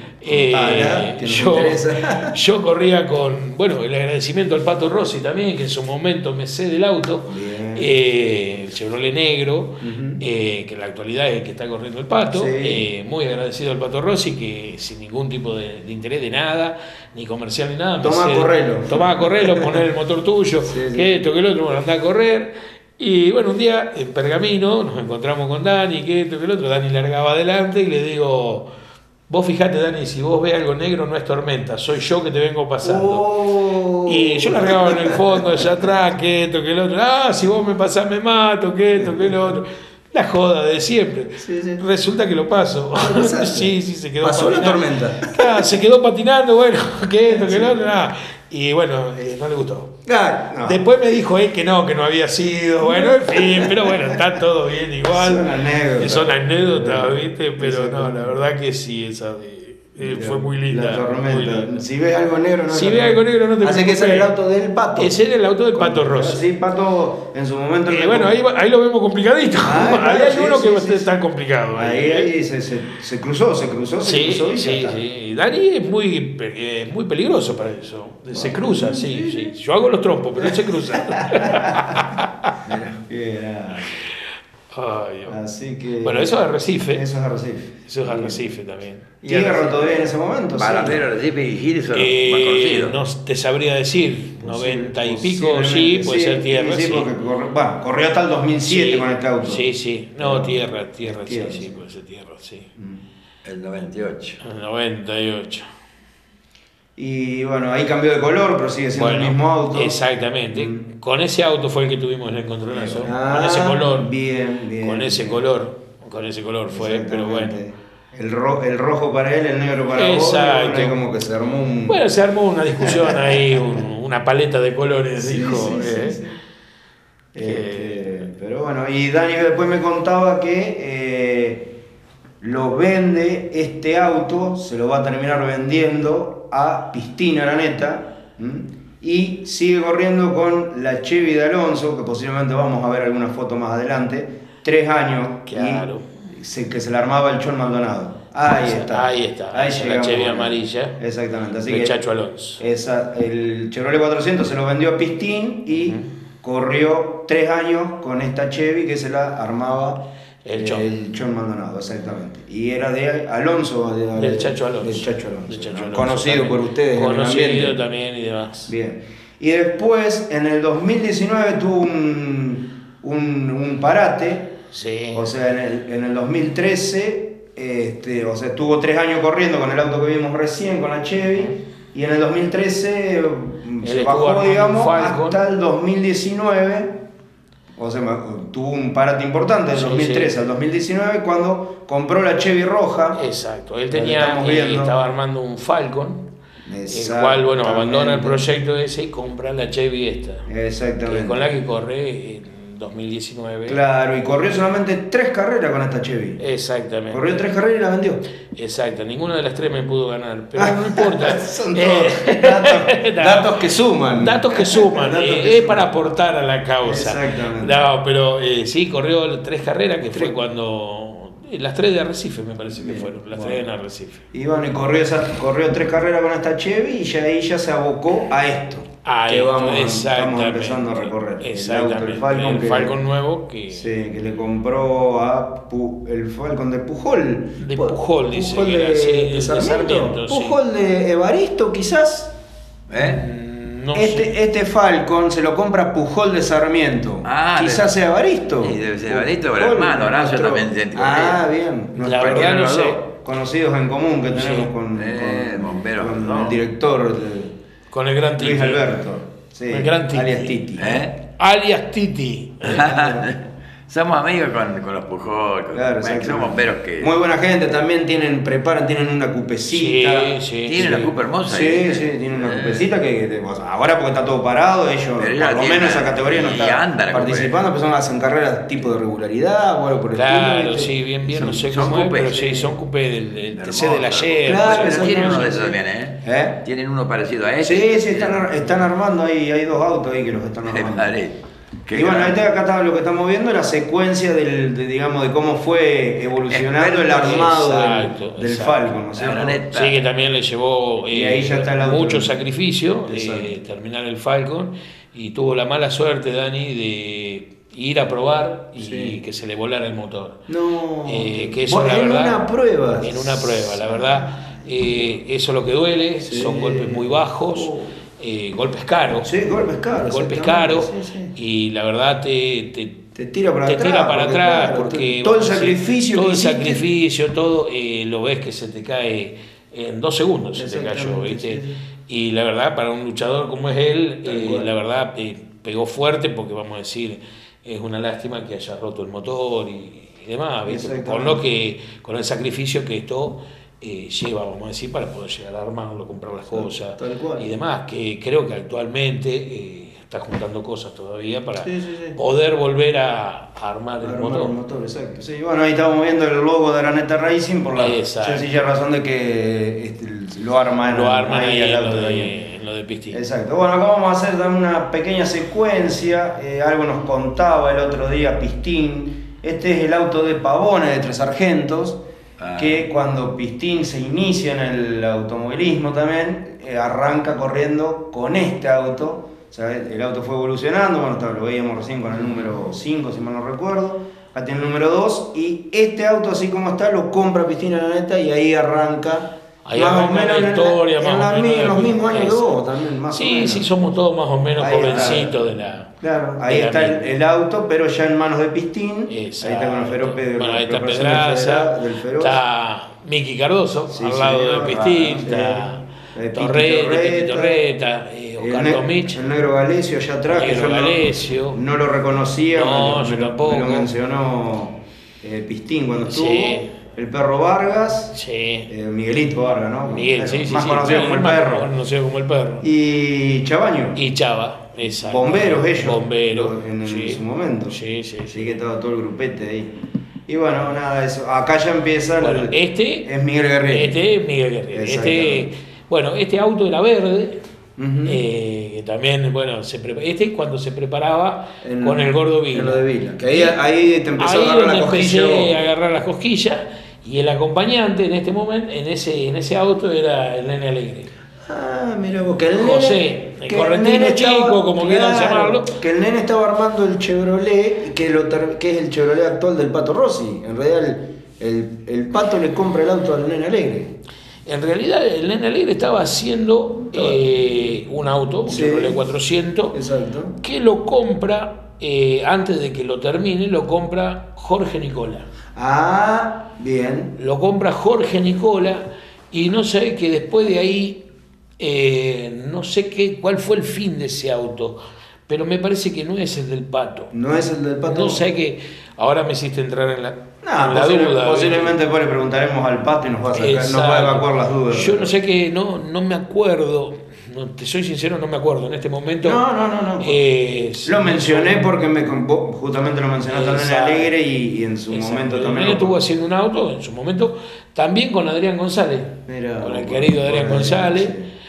Yo corría con, el agradecimiento al Pato Rossi también, que en su momento me cede el auto, el Chevrolet negro, que en la actualidad es el que está corriendo el Pato. Muy agradecido al Pato Rossi, que sin ningún tipo de interés de nada, ni comercial ni nada. Tomá a correrlo, poner el motor tuyo, que esto, que el otro, andá a correr. Y bueno, un día en Pergamino nos encontramos con Dani, que esto, que el otro. Dani largaba adelante y le digo: vos fijate, Dani, si vos ves algo negro no es tormenta, soy yo que te vengo pasando. Y yo largaba en el fondo, allá atrás, que esto, que el otro. Si vos me pasás me mato, que esto, que el otro. La joda de siempre. Resulta que lo paso. Sí, se quedó pasó patinando. La tormenta. Se quedó patinando, que esto, que el otro. Y bueno, no le gustó. No. Después me dijo que no había sido, en fin, pero bueno, está todo bien igual. Son anécdotas. ¿viste? Pero no, la verdad que sí, esa Fue muy linda. La tormenta. Muy linda. Si ves algo negro, no Si ves algo negro, no te Así que ese era el auto del Pato. Ese era el auto del Pato Rossi. Sí, Pato en su momento. Bueno, ahí lo vemos complicadito. Claro, ahí hay uno que sí. está complicado. Ahí se cruzó y ya está. Sí. Dani es muy peligroso para eso. Se cruza, sí. Yo hago los trompos, pero él se cruza. Ay, así que. Bueno, eso es Arrecife. Eso es Arrecife también. Hierro todavía en ese momento. Baratero, Arrecife y Gil son los más conocidos. No te sabría decir, 90 y pico, sí, puede ser Tierra. Sí, porque corrió hasta el 2007 con este auto. Sí. No, Tierra, sí, puede ser Tierra, sí. El 98. El 98. Y bueno, ahí cambió de color, pero sigue siendo el mismo auto. Exactamente. Con ese auto fue el que tuvimos en el encontronazo. Con ese color. Bien. Con ese color fue, pero bueno. El rojo para él, el negro para vos. Exacto. Ahí como que se armó se armó una discusión ahí, una paleta de colores, dijo. Pero bueno, y Dani después me contaba que lo vende este auto, se lo va a terminar vendiendo a Pistina Araneta, y sigue corriendo con la Chevy de Alonso, que posiblemente vamos a ver alguna foto más adelante, 3 años, claro. Que se la armaba el Chon Maldonado. Ahí está. Ahí la Chevy amarilla. Exactamente. Así de que Chacho Alonso. El Chevrolet 400 se lo vendió a Pistín y corrió 3 años con esta Chevy que se la armaba el Chon Maldonado, exactamente. Y era de Alonso. Del Chacho Alonso. Del Chacho Alonso. Conocido también por ustedes. Conocido también y demás. Bien. Y después, en el 2019 tuvo un parate. Sí. O sea, en el 2013, estuvo 3 años corriendo con el auto que vimos recién, con la Chevy. Y en el 2013 se bajó, digamos, hasta el 2019. O sea, tuvo un parate importante del 2013 al 2019 cuando compró la Chevy roja. Exacto, él estaba armando un Falcon, el cual, abandona el proyecto ese y compra la Chevy esta. Exactamente. Con la que corre en 2019. Claro, y corrió solamente 3 carreras con esta Chevy. Exactamente. Corrió 3 carreras y la vendió. Exacto, ninguna de las 3 me pudo ganar, pero no importa. Son todos datos que suman. Datos que suman, es para aportar a la causa. Exactamente. No, pero sí, corrió 3 carreras, que fue cuando... Las 3 de Arrecife me parece que fueron, las 3 en Arrecife. Y bueno, y corrió 3 carreras con esta Chevy y ya ahí se abocó a esto. Estamos empezando a recorrer. Exactamente. El Falcon nuevo que le compró a el Falcon de Pujol. De Pujol, dice. Pujol de Sarmiento. Pujol de Evaristo, quizás. No este Falcon se lo compra Pujol de Sarmiento. Quizás sea Evaristo. Y debe ser Evaristo, pero hermano, Horacio también. Bien. La verdad no sé. Conocidos en común que tenemos con el director. Con el gran Titi. Luis Alberto. Sí, el gran Titi. Alias Titi. Alias Titi. Somos amigos con los Pujol, claro, son bomberos que... Muy buena gente, también tienen una cupecita. Tienen una cupa hermosa. Sí, tienen una cupecita que ahora porque está todo parado, ellos por lo menos esa categoría no está participando, pero hacen carreras tipo de regularidad o algo por el estilo. Claro, sí, bien, no sé cómo es, pero sí, son cupés del TC de la Ayer. Claro, tienen uno de esos también, Tienen uno parecido a ese. Sí, están armando ahí, hay 2 autos ahí que los están armando. Y bueno, acá está lo que estamos viendo, la secuencia de cómo fue evolucionando el armado del Falcon, ¿no es cierto? Sí, que también le llevó y ahí ya está el auto. Mucho sacrificio terminar el Falcon, y tuvo la mala suerte, Dani, de ir a probar y que se le volara el motor. No, que eso, en una prueba. En una prueba, la verdad, eso es lo que duele, son golpes muy bajos. Golpes caros. Sí, golpes caros. Golpes caros. Y la verdad te tira para atrás. Porque todo el sacrificio. Todo el sacrificio, todo lo ves que se te cae en 2 segundos. Se te cayó, ¿viste? Sí. Y la verdad, para un luchador como es él, la verdad pegó fuerte, porque vamos a decir, es una lástima que haya roto el motor y demás, ¿viste? Con el sacrificio que esto lleva, vamos a decir, para poder llegar a armarlo, comprar las cosas y demás, que creo que actualmente está juntando cosas todavía para poder volver a armar el motor. Exacto. Sí, bueno, ahí estamos viendo el logo de Araneta Racing por la sencilla razón de que lo arman ahí en lo de Pistín. Exacto. Bueno, acá vamos a hacer una pequeña secuencia. Algo nos contaba el otro día Pistín. Este es el auto de Pavone de Tres Sargentos, que cuando Pistín se inicia en el automovilismo también, arranca corriendo con este auto. O sea, el auto fue evolucionando, bueno, lo veíamos recién con el número 5, si mal no recuerdo. Acá tiene el número 2, y este auto, así como está, lo compra Pistín Araneta y ahí arranca. Ahí más o menos la historia, en los mismos años que vos también, más o menos. Sí, somos todos más o menos jovencitos de la... Claro, ahí está el auto, pero ya en manos de Pistín. Exacto. Ahí está con el Ferope. Bueno, ahí está Pedraza, está Miki Cardoso, al lado de Pistín, está Torreta, Oscar Tomich. El negro Galesio allá atrás, que yo no lo reconocía, yo tampoco. Me lo mencionó Pistín cuando estuvo. El perro Vargas, Miguelito Vargas, ¿no? Miguel, más conocido como el perro. Conocido como el perro. Y Chabaño. Y Chava, exacto. Bomberos ellos. Bomberos. En su momento. Sí. Así que estaba todo el grupete ahí. Y bueno, nada, eso. Acá ya empieza. Bueno, es Miguel Guerrieri. Este auto era verde. También, bueno, cuando se preparaba con el Gordo Vila. En lo de Vila. Que ahí te empezó a agarrar la cosquilla. Empecé a agarrar las cosquillas, y el acompañante en este momento, en ese auto, era el Nene Alegre. Ah, mira vos, que el José, el correntino chico, como quieran llamarlo. Que el Nene estaba armando el Chevrolet, que es el Chevrolet actual del Pato Rossi. En realidad el Pato le compra el auto al Nene Alegre. En realidad el Nene Alegre estaba haciendo un auto, un Chevrolet 400, exacto, que lo compra, antes de que lo termine, lo compra Jorge Nicola. Ah, bien. Lo compra Jorge Nicola, y no sé que después de ahí, no sé cuál fue el fin de ese auto, pero me parece que no es el del Pato. ¿No es el del Pato? No sé que ahora me hiciste entrar en la duda. Posiblemente después le preguntaremos al Pato y nos va a evacuar las dudas. Yo no sé qué, no me acuerdo. No, te soy sincero, no me acuerdo en este momento. No. Lo mencioné porque justamente lo mencionaste al Nene Alegre y en su momento también. Él estuvo haciendo un auto en su momento, también con Adrián González. Con el querido Adrián González.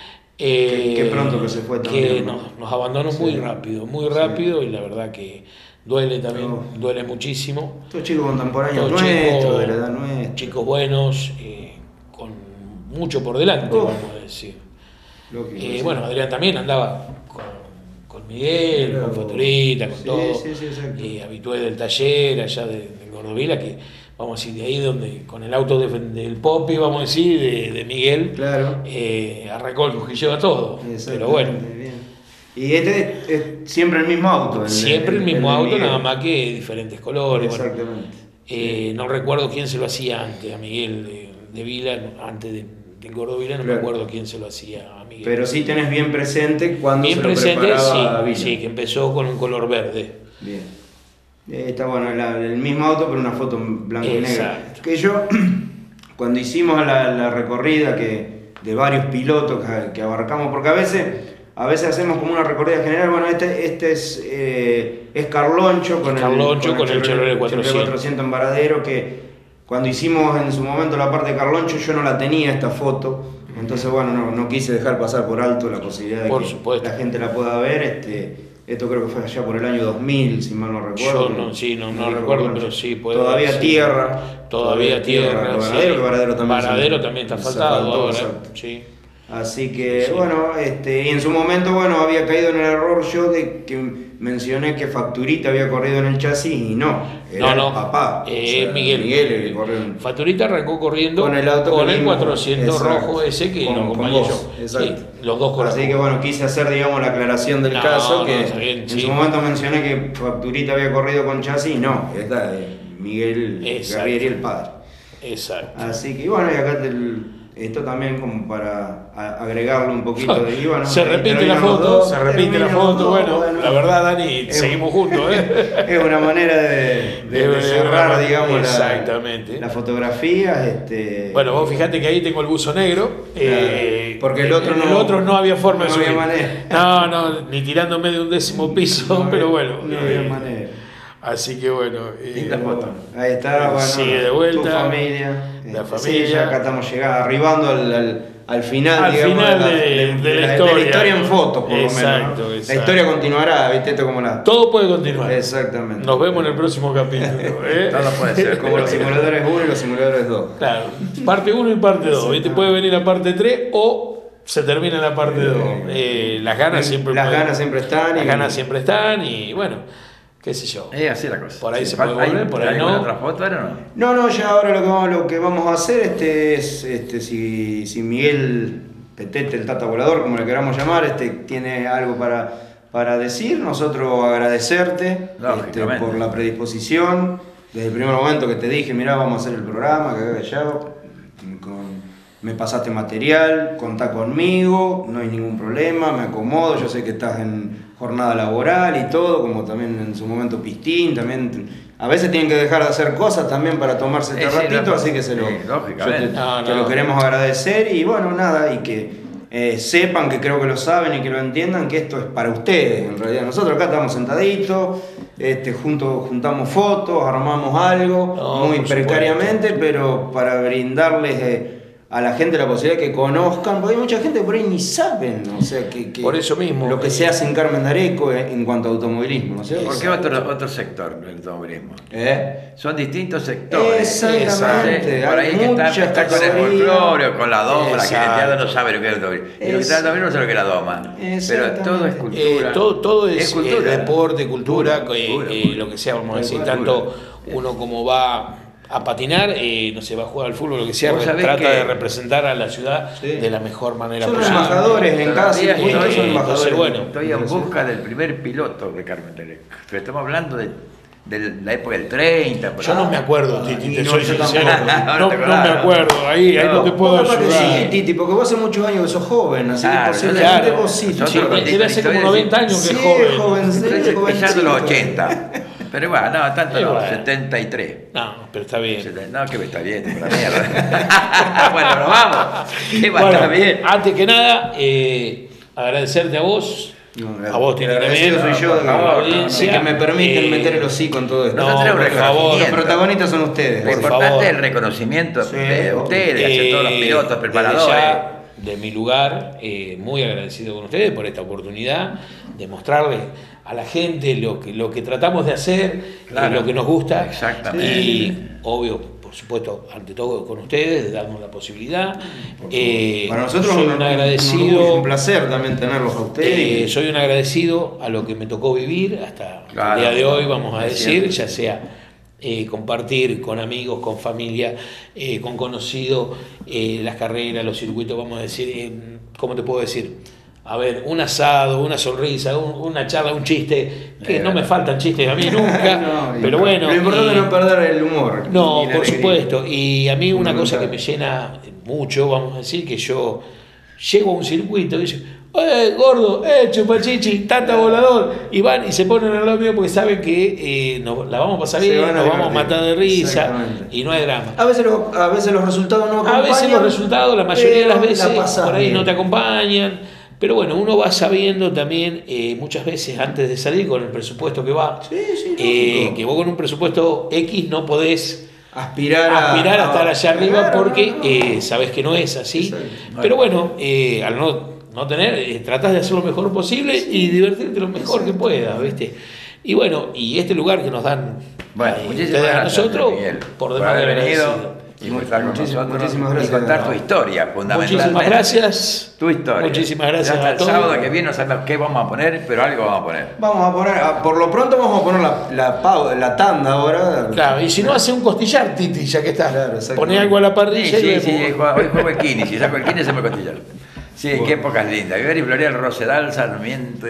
Que pronto que se fue también. Que nos abandonó muy rápido, y la verdad que duele también, duele muchísimo. Todos chicos contemporáneos nuestros, de la edad nuestra. Chicos buenos, con mucho por delante, vamos a decir. Bueno, Adrián también andaba con Miguel, con Faturita, con todo. Habitué del taller allá de Gordovila, que vamos a decir, de ahí donde, con el auto del Popi, vamos a decir, de Miguel, arrancó el cojilleo a todo. Pero bueno. Bien. Y este es siempre el mismo auto. Siempre el mismo auto, nada más que diferentes colores. Exactamente. No recuerdo quién se lo hacía antes a Miguel de Vila, antes del Gordo Vila, no me acuerdo quién se lo hacía a Miguel. Pero sí tenés bien presente cuando se lo preparaba Vila. Sí, que empezó con un color verde. Bien. Está bueno, el mismo auto, pero una foto en blanco y negro. Que yo, cuando hicimos la recorrida de varios pilotos que abarcamos, porque a veces hacemos como una recorrida general. Bueno, este es Carloncho con el Chevrolet 400 en Varadero, que cuando hicimos en su momento la parte de Carloncho yo no la tenía esta foto, entonces bueno, no quise dejar pasar por alto la posibilidad de que la gente la pueda ver. Esto creo que fue allá por el año 2000, si mal no recuerdo. Yo no recuerdo, pero sí puede Todavía ser. Todavía tierra. Varadero también está faltado ahora. Sí. Así que bueno, y en su momento había caído en el error yo de que mencioné que Facturita había corrido en el chasis y no, era el papá. Miguel el que corrió. Facturita arrancó corriendo con el 400 rojo ese que lo acompañé yo. Exacto. Los dos corriendo. Así que quise hacer la aclaración del caso, que en su momento mencioné que Facturita había corrido con chasis y no, está Miguel Guerrieri el padre. Exacto. Así que y acá Esto también como para agregarle un poquito de IVA, ¿no? Se repite la foto, bueno, la verdad, Dani, seguimos juntos, ¿eh? Es una manera de cerrar, digamos, exactamente. La fotografía. Bueno, vos fijate que ahí tengo el buzo negro. Porque el otro no había forma de subir. No había manera. No, ni tirándome de un 10º piso, pero bueno. No había manera. Así que bueno. Ahí está, bueno. Sigue de vuelta. Tu familia. La familia. Sí, ya acá estamos arribando al final, digamos, final de la historia en fotos, por lo menos. Exacto. La historia continuará, ¿viste? Esto como todo puede continuar. Exactamente. Nos vemos en el próximo capítulo. Todo puede ser. Como los simuladores 1 y los simuladores 2. Claro, parte 1 y parte 2. ¿Viste? Puede venir la parte 3 o se termina la parte 2. Las ganas siempre están. Las ganas siempre están y bueno. Qué sé yo. Así la cosa. Por ahí se puede volver, por ahí no. ¿Otra foto ahora o no? No, ya ahora lo que vamos a hacer es si Miguel Petete, el Tata Volador, como le queramos llamar, tiene algo para decir, nosotros agradecerte por la predisposición. Desde el primer momento que te dije, mirá, vamos a hacer el programa, que ya me pasaste material, contá conmigo, no hay ningún problema, me acomodo, yo sé que estás en jornada laboral y todo, como también en su momento Pistín, también a veces tienen que dejar de hacer cosas también para tomarse este ratito, así que te lo queremos agradecer y bueno, nada, y que sepan, que creo que lo saben y que lo entiendan, que esto es para ustedes, en realidad. Nosotros acá estamos sentaditos, juntamos fotos, armamos algo, muy precariamente, pero para brindarles a la gente la posibilidad de que conozcan, porque hay mucha gente que por ahí ni saben, o sea, que por eso mismo, lo que se hace en Carmen de Areco en cuanto a automovilismo, ¿no sé? ¿Por qué otro sector del automovilismo? Son distintos sectores. Exactamente. Por ahí que está con el folclore, con la doma, la gente no sabe lo que es el automovilismo. Y lo que está el automovilismo no sabe lo que es la doma. Pero todo es cultura. Todo es cultura. Deporte, cultura, lo que sea, vamos a decir, tanto uno como va a patinar, no se va a jugar al fútbol, lo que sea, trata de representar a la ciudad de la mejor manera posible. Son embajadores en cada circuito, son embajadores. Bueno, estoy en busca del primer piloto de Carmen de Areco. Estamos hablando de la época del 30. Yo no me acuerdo, Titi, te soy sincero. No me acuerdo, ahí no te puedo ayudar. Sí, Titi, porque vos hace muchos años que sos joven, así que posiblemente vos sí. Él hace como 90 años que es joven. Estoy empezando los 80. Pero bueno, no, tanto no, 73. No, pero está bien. No, que está bien, por la mierda. Bueno, pero vamos. Que va a estar bien. Antes que nada, agradecerte a vos. A vos tiene que ver. Soy yo de la audiencia. Que me permiten meter el hocico en todo esto. No, por favor. Los protagonistas son ustedes. Lo importante es el reconocimiento de ustedes, de todos los pilotos, preparadores. De mi lugar, muy agradecido con ustedes por esta oportunidad de mostrarles a la gente lo que tratamos de hacer, lo que nos gusta. Exactamente. Y obvio, por supuesto, ante todo con ustedes, de darnos la posibilidad. Para nosotros soy un agradecido. Es un placer también tenerlos a ustedes. Soy un agradecido a lo que me tocó vivir hasta el día de hoy, vamos a decir, ya sea compartir con amigos, con familia, con conocidos, las carreras, los circuitos, vamos a decir, ¿cómo te puedo decir? A ver, un asado, una sonrisa, una charla, un chiste, que no me faltan chistes a mí nunca, pero bueno. Lo importante es no perder el humor. No, por supuesto, y a mí una cosa que me llena mucho, vamos a decir, que yo llego a un circuito y digo, gordo, chupachichi, Tata Volador, y van y se ponen al lado mío porque saben que la vamos a pasar bien, nos vamos a matar de risa y no hay drama. A veces los resultados no acompañan. A veces los resultados, la mayoría de las veces, por ahí no te acompañan. Pero bueno, uno va sabiendo también, muchas veces antes de salir con el presupuesto que va, que vos con un presupuesto X no podés aspirar a estar allá arriba porque sabés que no es así. Pero bueno, al no tener, tratás de hacer lo mejor posible y divertirte lo mejor que puedas, ¿viste? Y bueno, y este lugar que nos dan muchísimas gracias a nosotros, Miguel, por demás de haber venido. Y muchísimas gracias. Y contar tu historia, fundamentalmente. Muchísimas gracias. Tu historia. Muchísimas gracias a todos. El sábado que viene no sabemos qué vamos a poner, pero algo vamos a poner. Vamos a poner, por lo pronto vamos a poner la tanda ahora. Claro, y si no, hace un costillar, Titi, ya que está. Claro, poné algo a la parrilla. Sí, hoy juego el kini, si saco el kini hacemos costillar. Sí, qué épocas lindas. Viver y Floreal, Rosedal, Sarmiento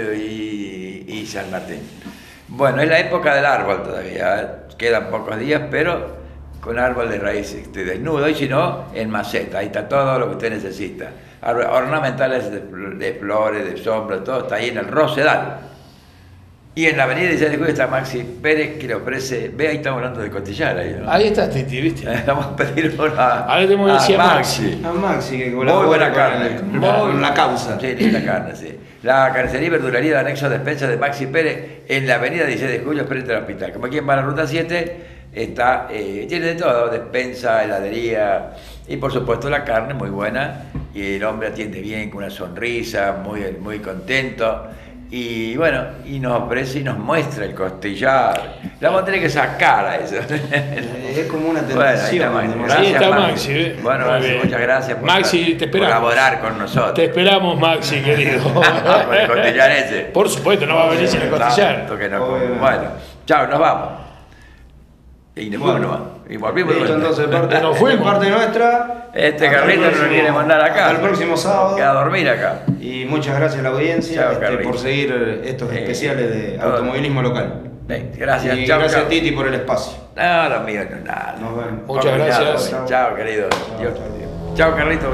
y San Martín. Bueno, es la época del árbol todavía, quedan pocos días, pero con árbol de raíz desnudo, y si no, en maceta. Ahí está todo lo que usted necesita. Ornamentales de flores, de sombras, todo está ahí en el Rosedal. Y en la avenida 16 de Julio está Maxi Pérez, que le ofrece, ve, ahí estamos hablando de costillar ahí, ¿no? Ahí está Titi, ¿viste? Vamos a pedir una Ahora tenemos que decir a Maxi. A Maxi, que Muy buena carne. Con la causa. Sí, linda carne, sí. La carnicería y verdulería de anexo de despensa de Maxi Pérez en la avenida 16 de Julio, frente al hospital. Como quien va a la ruta 7, está, tiene de todo, despensa, heladería y por supuesto la carne muy buena. Y el hombre atiende bien, con una sonrisa, muy contento. Y bueno, y nos ofrece y nos muestra el costillar. La vamos a tener que sacar a eso. Es como una tentación. Bueno, ahí está Maxi. Maxi. Bueno, muchas gracias por Maxi, te esperamos. colaborar con nosotros. Te esperamos, Maxi, querido. Con el costillar ese. Por supuesto, no va a venir sin el costillar. Bueno, chao, nos vamos. Y nos fuimos nomás. Y volvimos. Listo, entonces, Nos fuimos. parte nuestra. Carlito no nos quiere mandar acá. Hasta el próximo sábado. Queda a dormir acá. Y muchas gracias a la audiencia Chao, por seguir estos especiales de todo. automovilismo local. Gracias, Y chao. gracias chao. Titi por el espacio. No, lo mío no es nada. Nos vemos. Muchas gracias. Chao, querido. Chao, Carlito.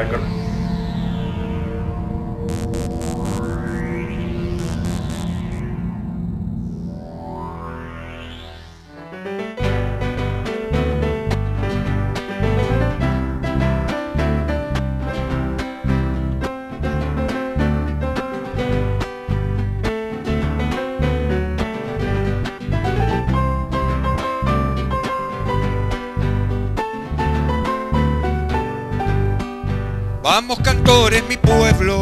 Vamos, cantores, mi pueblo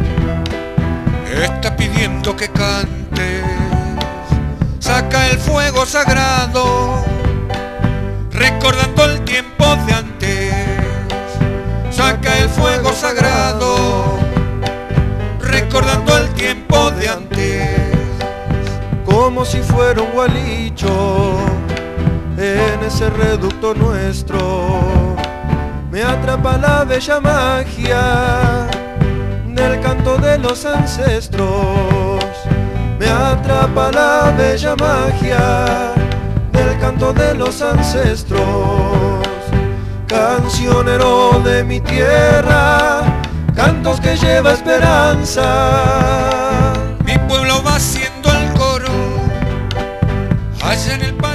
está pidiendo que cantes. Saca el fuego sagrado, recordando el tiempo de antes. Saca el fuego sagrado, recordando el tiempo de antes. Como si fuera un gualicho en ese reducto nuestro. Me atrapa la bella magia del canto de los ancestros. Me atrapa la bella magia del canto de los ancestros. Cancionero de mi tierra, cantos que lleva esperanza. Mi pueblo va haciendo el coro allá en el